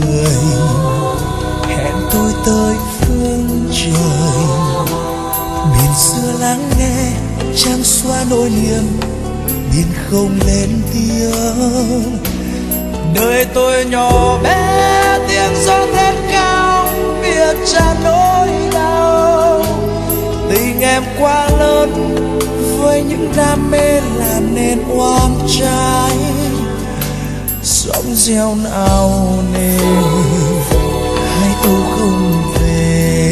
người hẹn tôi tới phương trời, Biển xưa lắng nghe trăng xóa nỗi niềm, biển không lên tiếng. Đời tôi nhỏ bé tiếng gió thét cao, biết cha nỗi đau. Tình em quá lớn với những đam mê làm nên oan trái. Sóng gieo nào nên hai tôi không về,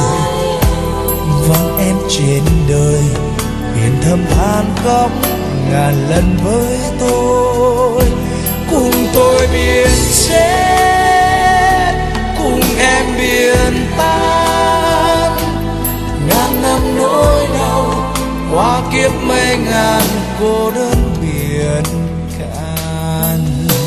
vắng em trên đời. Biển thầm than khóc ngàn lần với tôi, cùng tôi biển chết, cùng em biển tan. Ngàn năm nỗi đau qua kiếp mấy ngàn cô đơn biển cạn.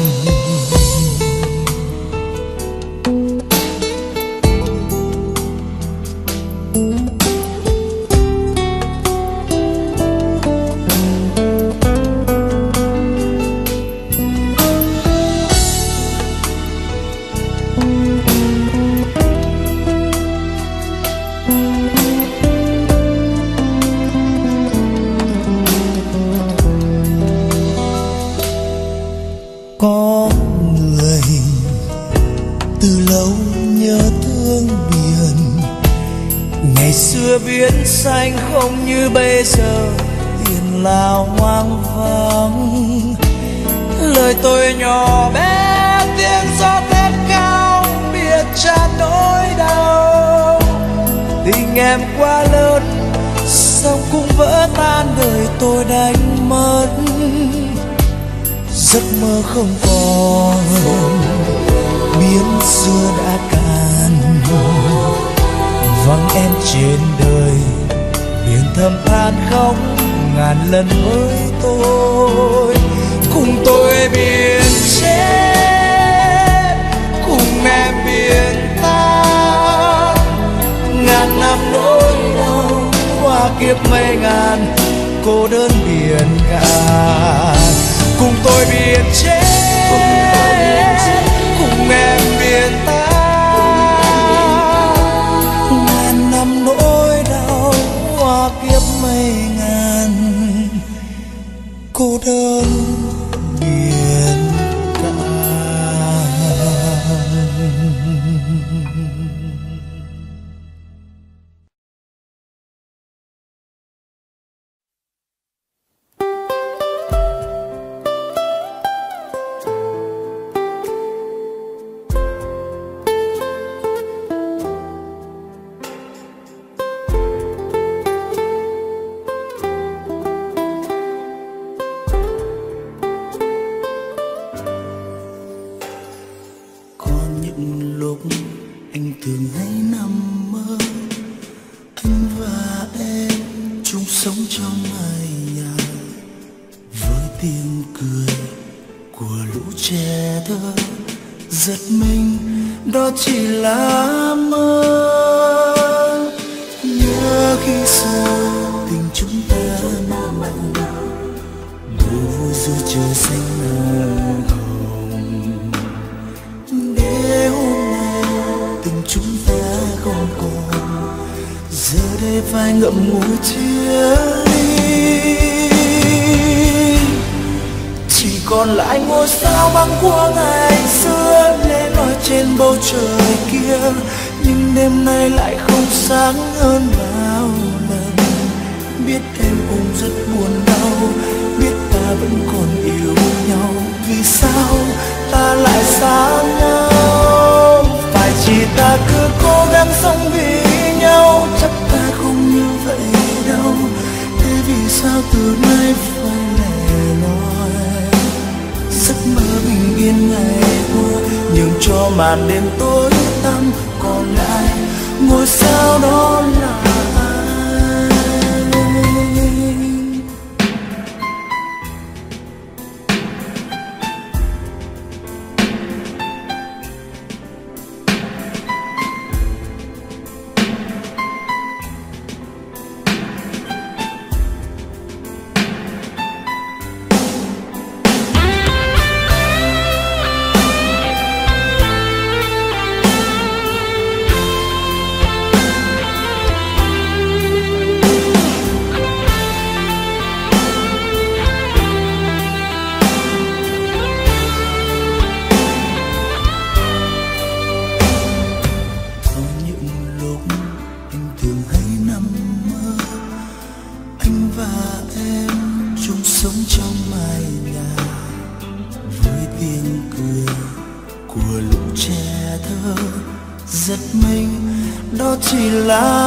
Có người từ lâu nhớ thương biển, Ngày xưa biển xanh không như bây giờ, tiền lao hoang vắng. lời tôi nhỏ bé tiếng gió thét cao, biết cha nỗi đau. Tình em quá lớn sông cũng vỡ tan, đời tôi đánh mất. Giấc mơ không còn, biển xưa đã cạn. Vắng em trên đời, biển thầm than khóc ngàn lần với tôi. Cùng tôi biển chết, cùng em biển tan. Ngàn năm nỗi đau qua kiếp mấy ngàn cô đơn biển cạn. Cùng tôi biển chết, cùng em biển tan. Ngàn năm nỗi đau qua kiếp mấy ngàn cô đơn biển cạn. thường hay nằm mơ anh và em chung sống trong mái nhà với tiếng cười của lũ trẻ thơ. Giật mình đó chỉ là mơ, nhớ khi xưa tình chúng ta mộng đùa vui giữa trời xanh hồng, để hôm nay tình chúng ta không còn, giờ đây phải ngậm ngùi chia ly. Chỉ còn lại ngôi sao băng của ngày xưa lẻ loi trên bầu trời kia, nhưng đêm nay lại không sáng hơn bao lần. Biết em cũng rất buồn đau, biết ta vẫn còn yêu nhau, vì sao ta lại xa nhau? Phải chỉ ta cứ cố gắng sống vì nhau, chắc ta không như vậy đâu. Thế vì sao từ nay phải lẻ loi, giấc mơ bình yên ngày qua nhường cho màn đêm tối tăm, còn lại ngôi sao đó là sống trong mái nhà với tiếng cười của lúc trẻ thơ. Giật mình đó chỉ là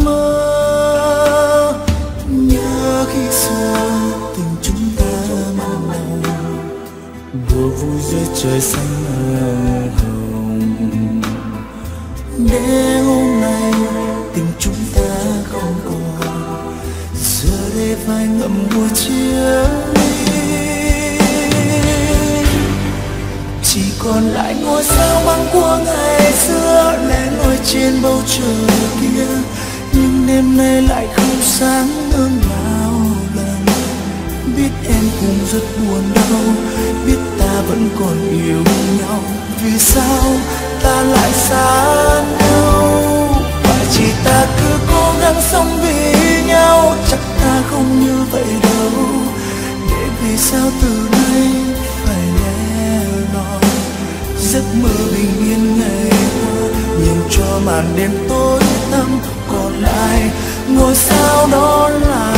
mơ, nhớ khi xưa tình chúng ta mặn nồng, đùa vui dưới trời xanh hồng. Để hôm nay tình chúng ta không còn, giờ đây phải ngậm ngùi chia ly. Chỉ còn lại ngôi sao băng của ngày xưa lẻ loi trên bầu trời kia, nhưng đêm nay lại không sáng hơn bao lần. Biết em cũng rất buồn đau, biết ta vẫn còn yêu nhau, vì sao ta lại xa nhau? Phải chỉ ta cứ cố gắng sống vì nhau, chắc ta không như vậy đâu. Để vì sao từ nay phải lẻ loi, giấc mơ bình yên ngày qua nhường cho màn đêm tối tăm. Còn lại ngôi sao đó là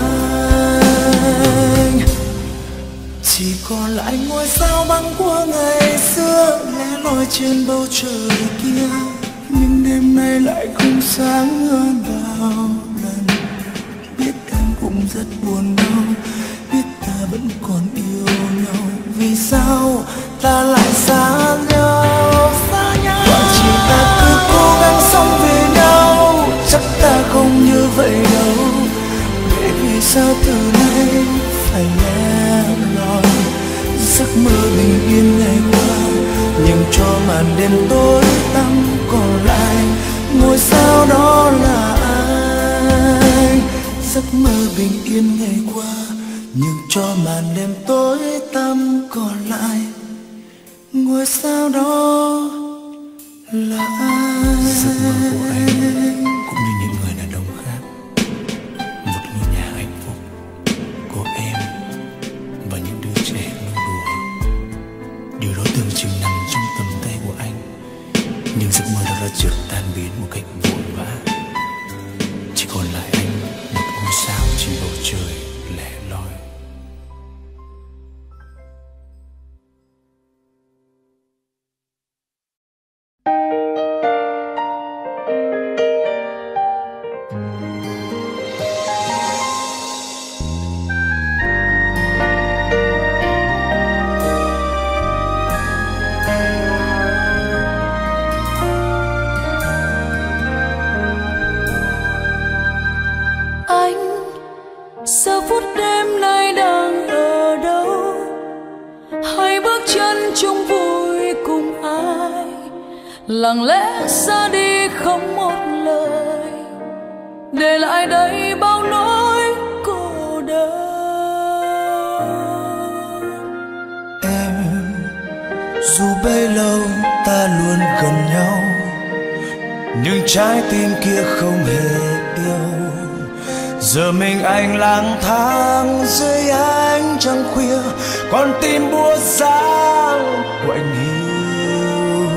anh, chỉ còn lại ngôi sao băng của ngày xưa lẻ loi trên bầu trời kia, nhưng đêm nay lại không sáng hơn bao lần. Biết em cũng rất buồn đau, biết ta vẫn còn yêu nhau, vì sao ta lại xa nhau, xa nhau? Và chỉ ta cứ cố gắng sống vì nhau, chắc ta không như vậy đâu. Để vì sao từ nay phải lẻ loi, giấc mơ bình yên ngày qua nhưng cho màn đêm tối tăm. Còn lại ngôi sao đó là anh, giấc mơ bình yên ngày qua nhưng cho màn đêm tối tăm. Còn lại ngôi sao đó là anh. Giấc mơ của anh cũng như những người đàn ông khác, một ngôi nhà hạnh phúc có em và những đứa trẻ nô đùa. Điều đó tưởng chừng nằm trong tầm tay của anh, nhưng giấc mơ đó đã trượt tan biến một cách vội vã. Chỉ còn lại anh, một ngôi sao trên bầu trời lẻ loi. Giờ phút đêm nay đang ở đâu, hay bước chân chung vui cùng ai, lặng lẽ ra đi không một lời, để lại đây bao nỗi cô đơn. Em dù bấy lâu ta luôn gần nhau, nhưng trái tim kia không hề yêu. Giờ mình anh lang thang dưới ánh trăng khuya, con tim buốt dáng quạnh hiu.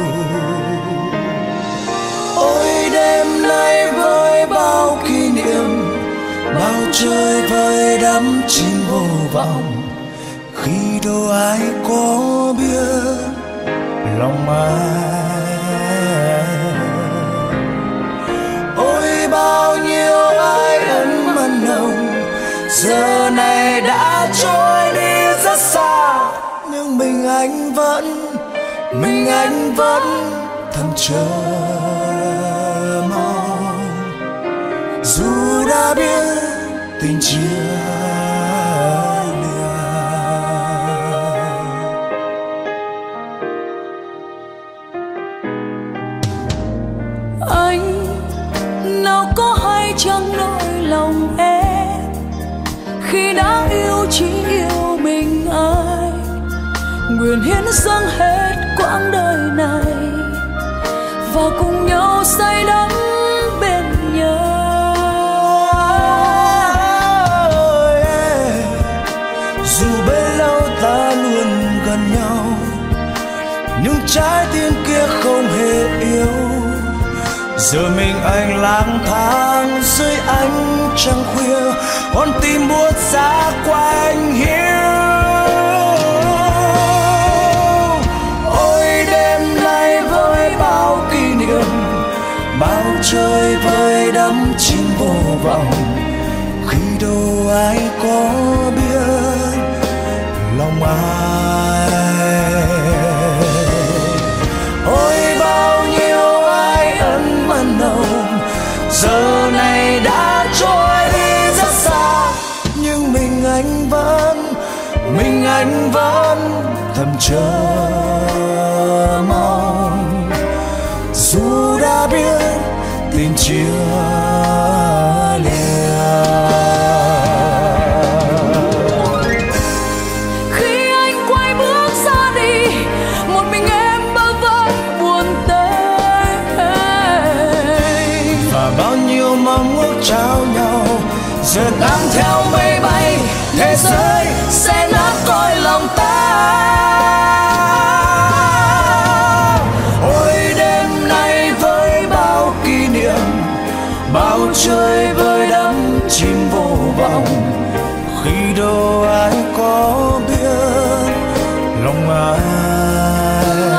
Ôi đêm nay với bao kỷ niệm, bao trời vơi đắm chìm vô vọng, khi đâu ai có biết lòng ai. Ôi bao nhiêu ai ân mặn nồng, giờ này đã trôi đi rất xa, nhưng mình anh vẫn, mình anh vẫn thầm chờ mong. Dù đã biết tình chia lìa, Anh nào có hay chăng nỗi lòng em, khi đã yêu chỉ yêu mình ai, nguyện hiến dâng hết quãng đời này và cùng nhau say đắm bên nhau. Dù bấy lâu ta luôn gần nhau, nhưng trái tim kia không hề yêu. giờ mình anh lang thang dưới ánh trăng khuya, con tim buốt giá quanh hiu. Ôi đêm nay với bao kỷ niệm, bao trời vơi đắm chìm vô vọng, khi đâu ai có biết lòng ai. Ôi bao nhiêu ai ân ban đầu giờ này đã trôi đi rất xa, nhưng mình anh vẫn mình anh vẫn thầm chờ mong, dù đã biết tình chia lìa. Khi anh quay bước ra đi, một mình em bơ vơ buồn tênh, và bao nhiêu mong ước trao nhau giờ đang theo mây bay, thế giới sẽ nát cõi lòng ta. Ôi đêm nay với bao kỷ niệm, bao trời vơi đắm chìm vô vọng, khi đâu ai có biết lòng ai.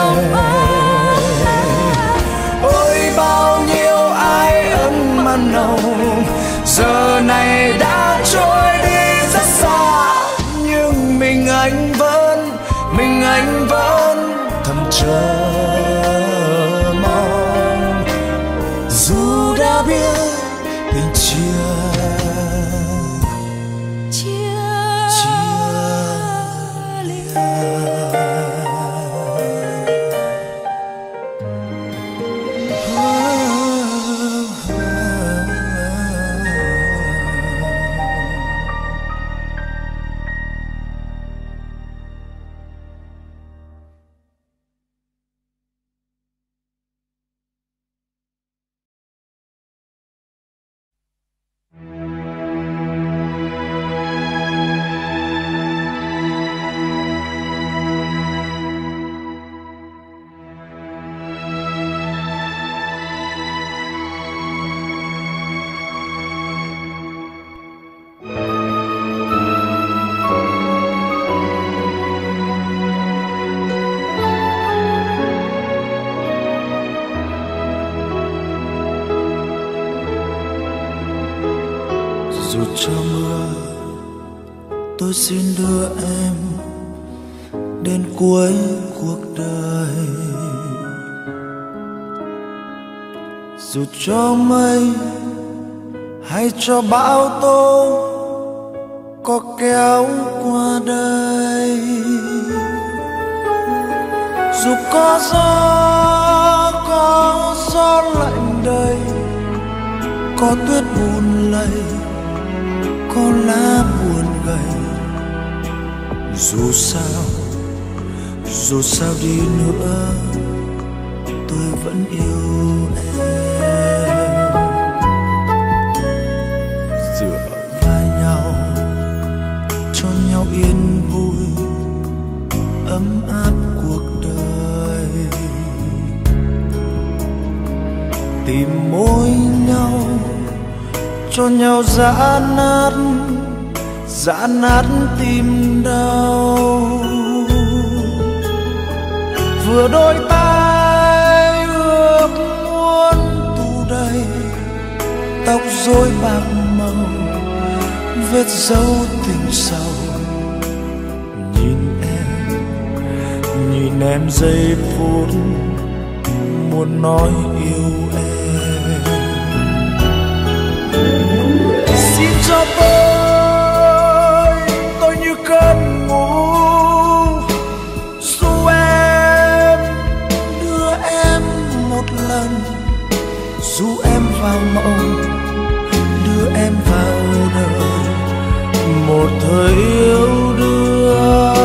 Ôi bao nhiêu ai ân man nồng giờ này đã trôi đi rất xa, nhưng mình anh vẫn mình anh vẫn thầm chờ mong, dù đã biết tình chia chia lìa. Dù cho mưa, tôi xin đưa em đến cuối cuộc đời. Dù cho mây hay cho bão tố có kéo qua đây, dù có gió có gió lạnh đầy, có tuyết buồn lầy, có lá buồn gầy, dù sao dù sao đi nữa tôi vẫn yêu em. Dựa vai nhau cho nhau yên vui ấm áp cuộc đời, tìm môi nhau cho nhau giã nát giã nát tim đau, vừa đôi tay ước muốn tù đầy tóc rối bạc màu vết dấu tình sầu. Nhìn em nhìn em giây phút muốn nói yêu em, xin cho tôi tôi như cơn ngủ, dù em đưa em một lần, dù em vào mộng đưa em vào đời một thời yêu đương.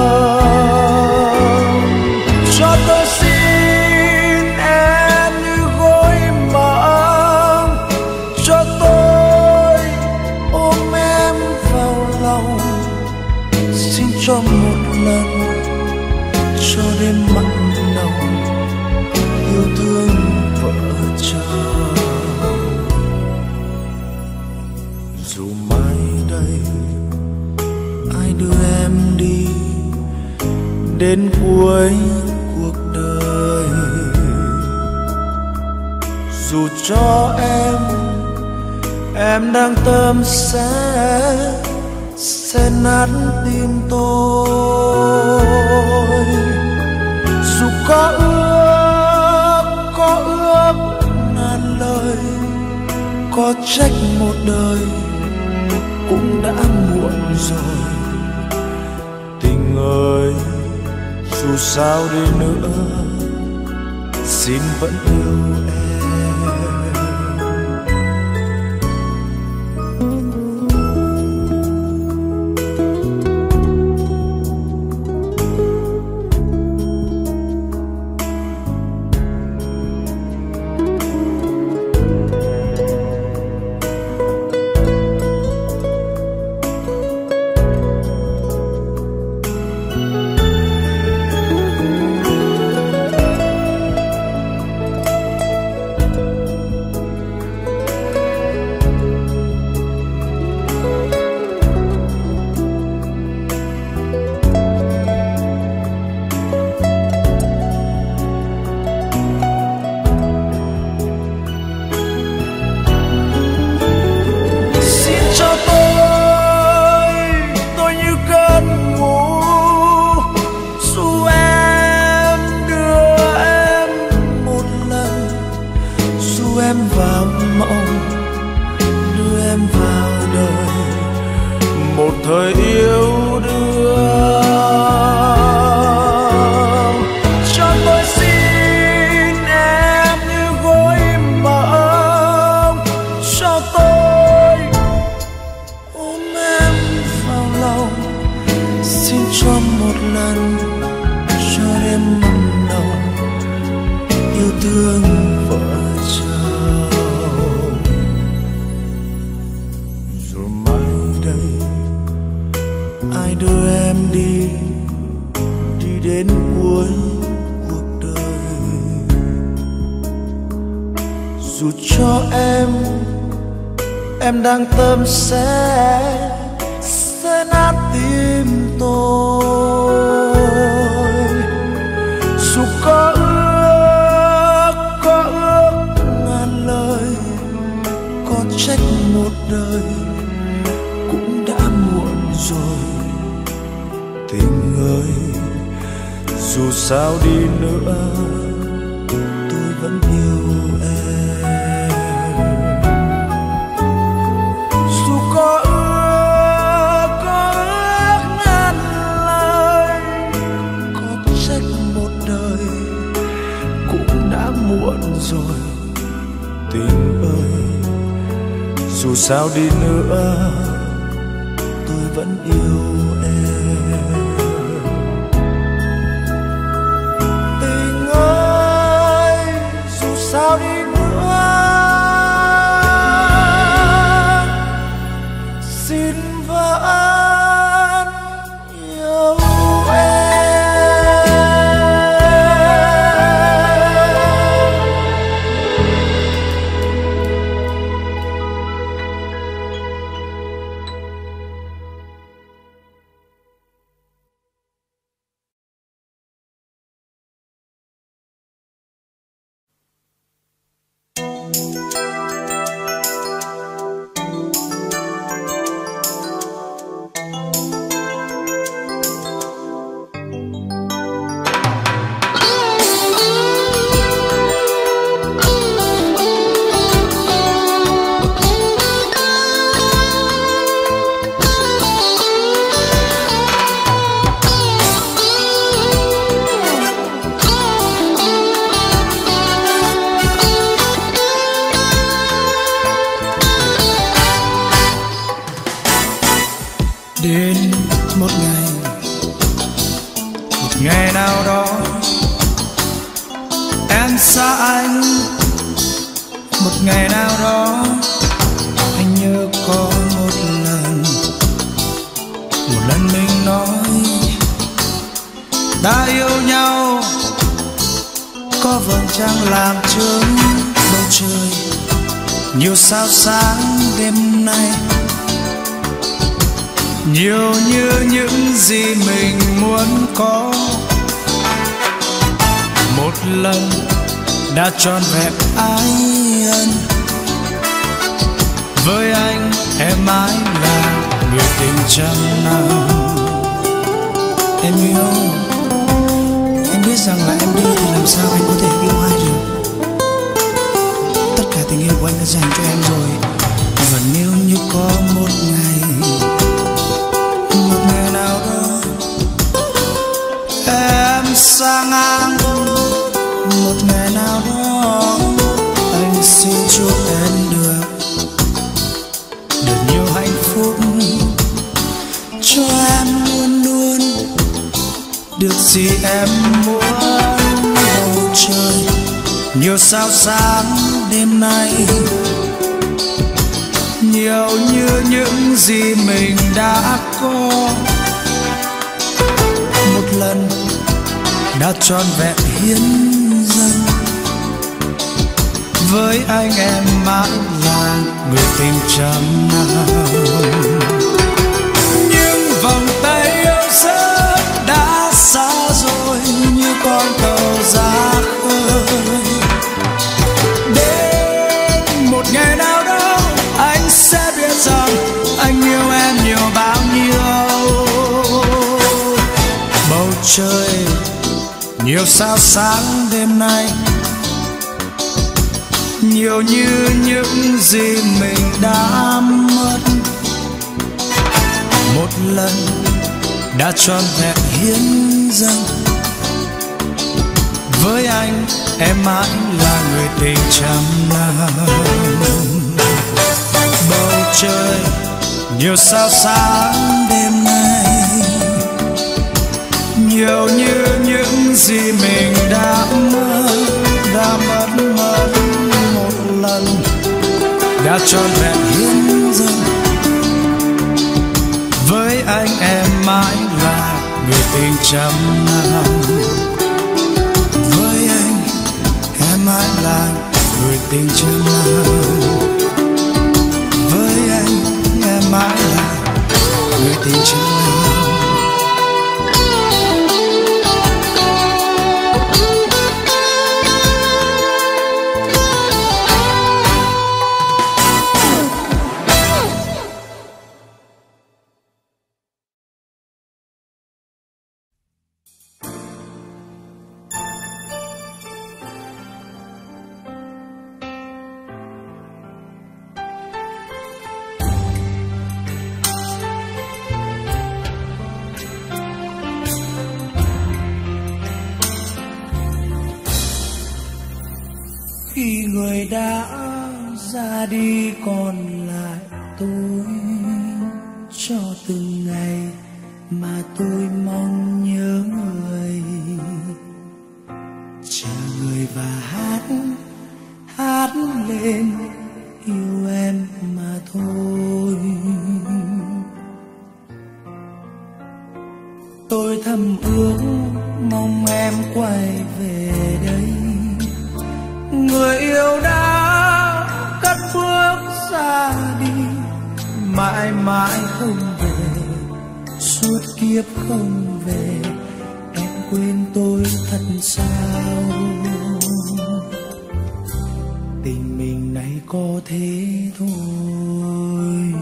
Cho tôi xin em như gối mộng, cho tôi ôm em vào lòng, xin cho một lần cho đêm mặn nồng yêu thương vợ chồng. mai đây ai đưa em đi đến cuối cuộc đời. Dù cho em em đang tâm sẽ sẽ nát tim tôi. Dù có ước có ước ngàn lời, có trách một đời cũng đã muộn rồi. Tình ơi dù sao đi nữa xin vẫn yêu em. Thời yêu đương cho tôi xin em như gối mộng, cho tôi ôm em vào lòng. Xin cho một lần cho đêm mộng đầu yêu thương vợ chồng. Rồi mai đây ai đưa em đi đi đến cuối cuộc đời. Dù cho em em đang tâm sẽ sẽ nát tim tôi. Dù có ước có ước ngàn lời, có trách một đời cũng đã muộn rồi. Tình ơi dù sao đi nữa tôi vẫn yêu em. Dù có ước có ước ngàn lời, có trách một đời cũng đã muộn rồi. Tình ơi dù sao đi nữa tôi vẫn yêu em. Tình ơi dù sao đi nữa xin vẫn yêu em. Đến một ngày, một ngày nào đó em xa anh. Một ngày nào đó anh nhớ có một lần, một lần mình nói đã yêu nhau. Có vầng trăng làm chứng bầu trời, nhiều sao sáng đêm nay nhiều như những gì mình muốn có. Một lần đã trọn vẹn ái ân, với anh em mãi là người tình trăm năm. Em yêu, em biết rằng là em đi thì làm sao anh có thể yêu ai được. Tất cả tình yêu của anh đã dành cho em rồi. Và nếu như có một ngày, một ngày nào đó em xa ngang, một ngày nào đó anh xin chúc em được được nhiều hạnh phúc, cho em luôn luôn được gì em muốn. Bầu trời nhiều sao sáng đêm nay, nhiều như những gì mình đã có. Một lần đã trọn vẹn hiến dâng, với anh em mãi là người tình trăm năm. Nhưng vòng tay yêu dấu đã xa rồi như con tàu ra khơi. Đến một ngày nào đó anh sẽ biết rằng anh yêu em nhiều bao nhiêu. Bầu trời nhiều sao sáng đêm nay, nhiều như những gì mình đã mất. Một lần đã trọn vẹn hiến dâng, với anh em mãi là người tình trăm năm. Bầu trời nhiều sao sáng đêm nay, nhiều như những gì mình đã mất, đã mất mất. Một lần đã trọn vẹn hiến dâng, với anh em mãi là người tình trăm năm. Với anh em mãi là người tình trăm năm. Với anh em mãi là người tình trăm năm. Khi người đã ra đi còn lại tôi, cho từng ngày mà tôi mong nhớ người, chờ người và hát hát lên yêu em mà thôi. Tôi thầm ước mong em quay về đây, người yêu đã cất bước ra đi, mãi mãi không về, suốt kiếp không về. Em quên tôi thật sao? Tình mình này có thế thôi.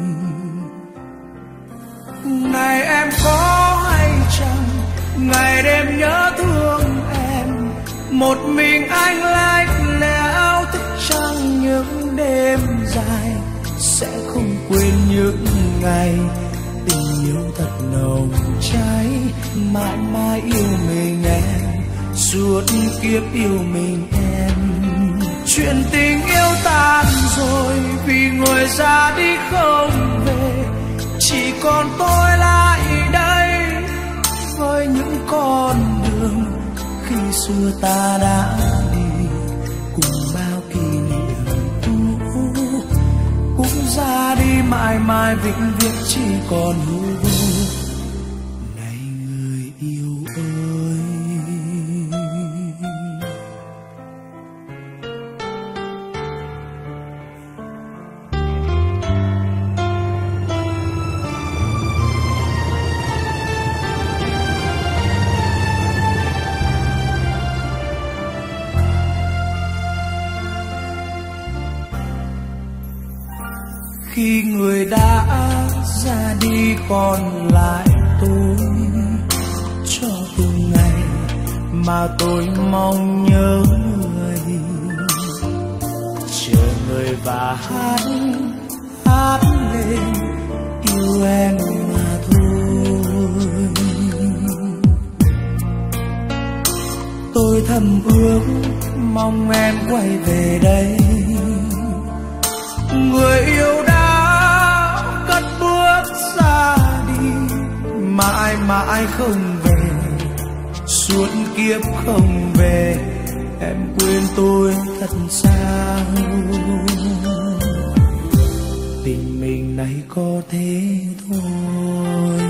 Ngày em có hay chăng, ngày đêm nhớ thương em, một mình anh lạnh lẽo thức trăng những đêm dài, sẽ không quên những ngày tình yêu thật nồng cháy, mãi mãi yêu mình em, suốt kiếp yêu mình em. Chuyện tình yêu tan rồi vì người ra đi không về, chỉ còn tôi lại đây với những con đường khi xưa ta đã đi, cùng bao kỷ niệm cũ cũng ra đi mãi mãi vĩnh viễn chỉ còn hư vô. Này người yêu ơi, còn lại tôi cho từng ngày mà tôi mong nhớ người, chờ người và hát hát lên yêu em mà thôi. Tôi thầm ước mong em quay về đây, người yêu đã cất bước ra đi, mãi mãi không về, suốt kiếp không về, em quên tôi thật sao. Tình mình này có thế thôi.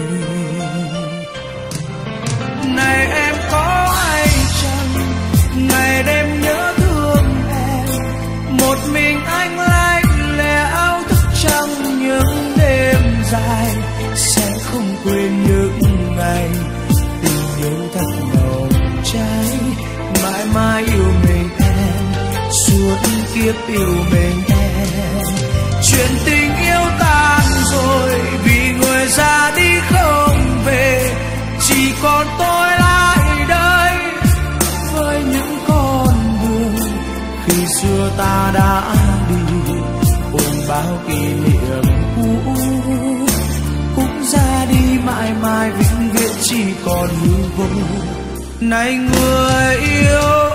Này em có hay chăng ngày đêm nhớ thương em, một mình anh lạnh lẽo thức trong những đêm dài, sẽ không quên những ngày tình yêu thật nồng cháy, mãi mãi yêu mình em, suốt kiếp yêu mình em. Chuyện tình yêu tan rồi vì người ra đi không về, chỉ còn tôi lại đây với những con đường khi xưa ta đã đi, ôm bao kỷ niệm cũ cũng ra đi mãi mãi vĩnh viễn chỉ còn hư vô. Này người yêu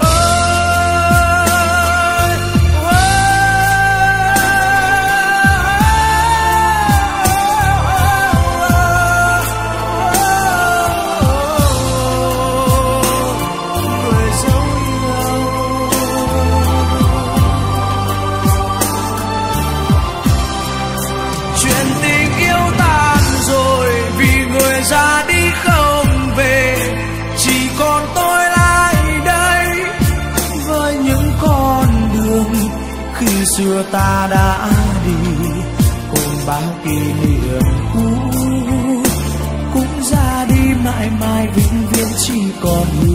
ra đi không về, chỉ còn tôi lại đây với những con đường khi xưa ta đã đi, cùng bao kỷ niệm cũ cũng ra đi mãi mãi vĩnh viễn chỉ còn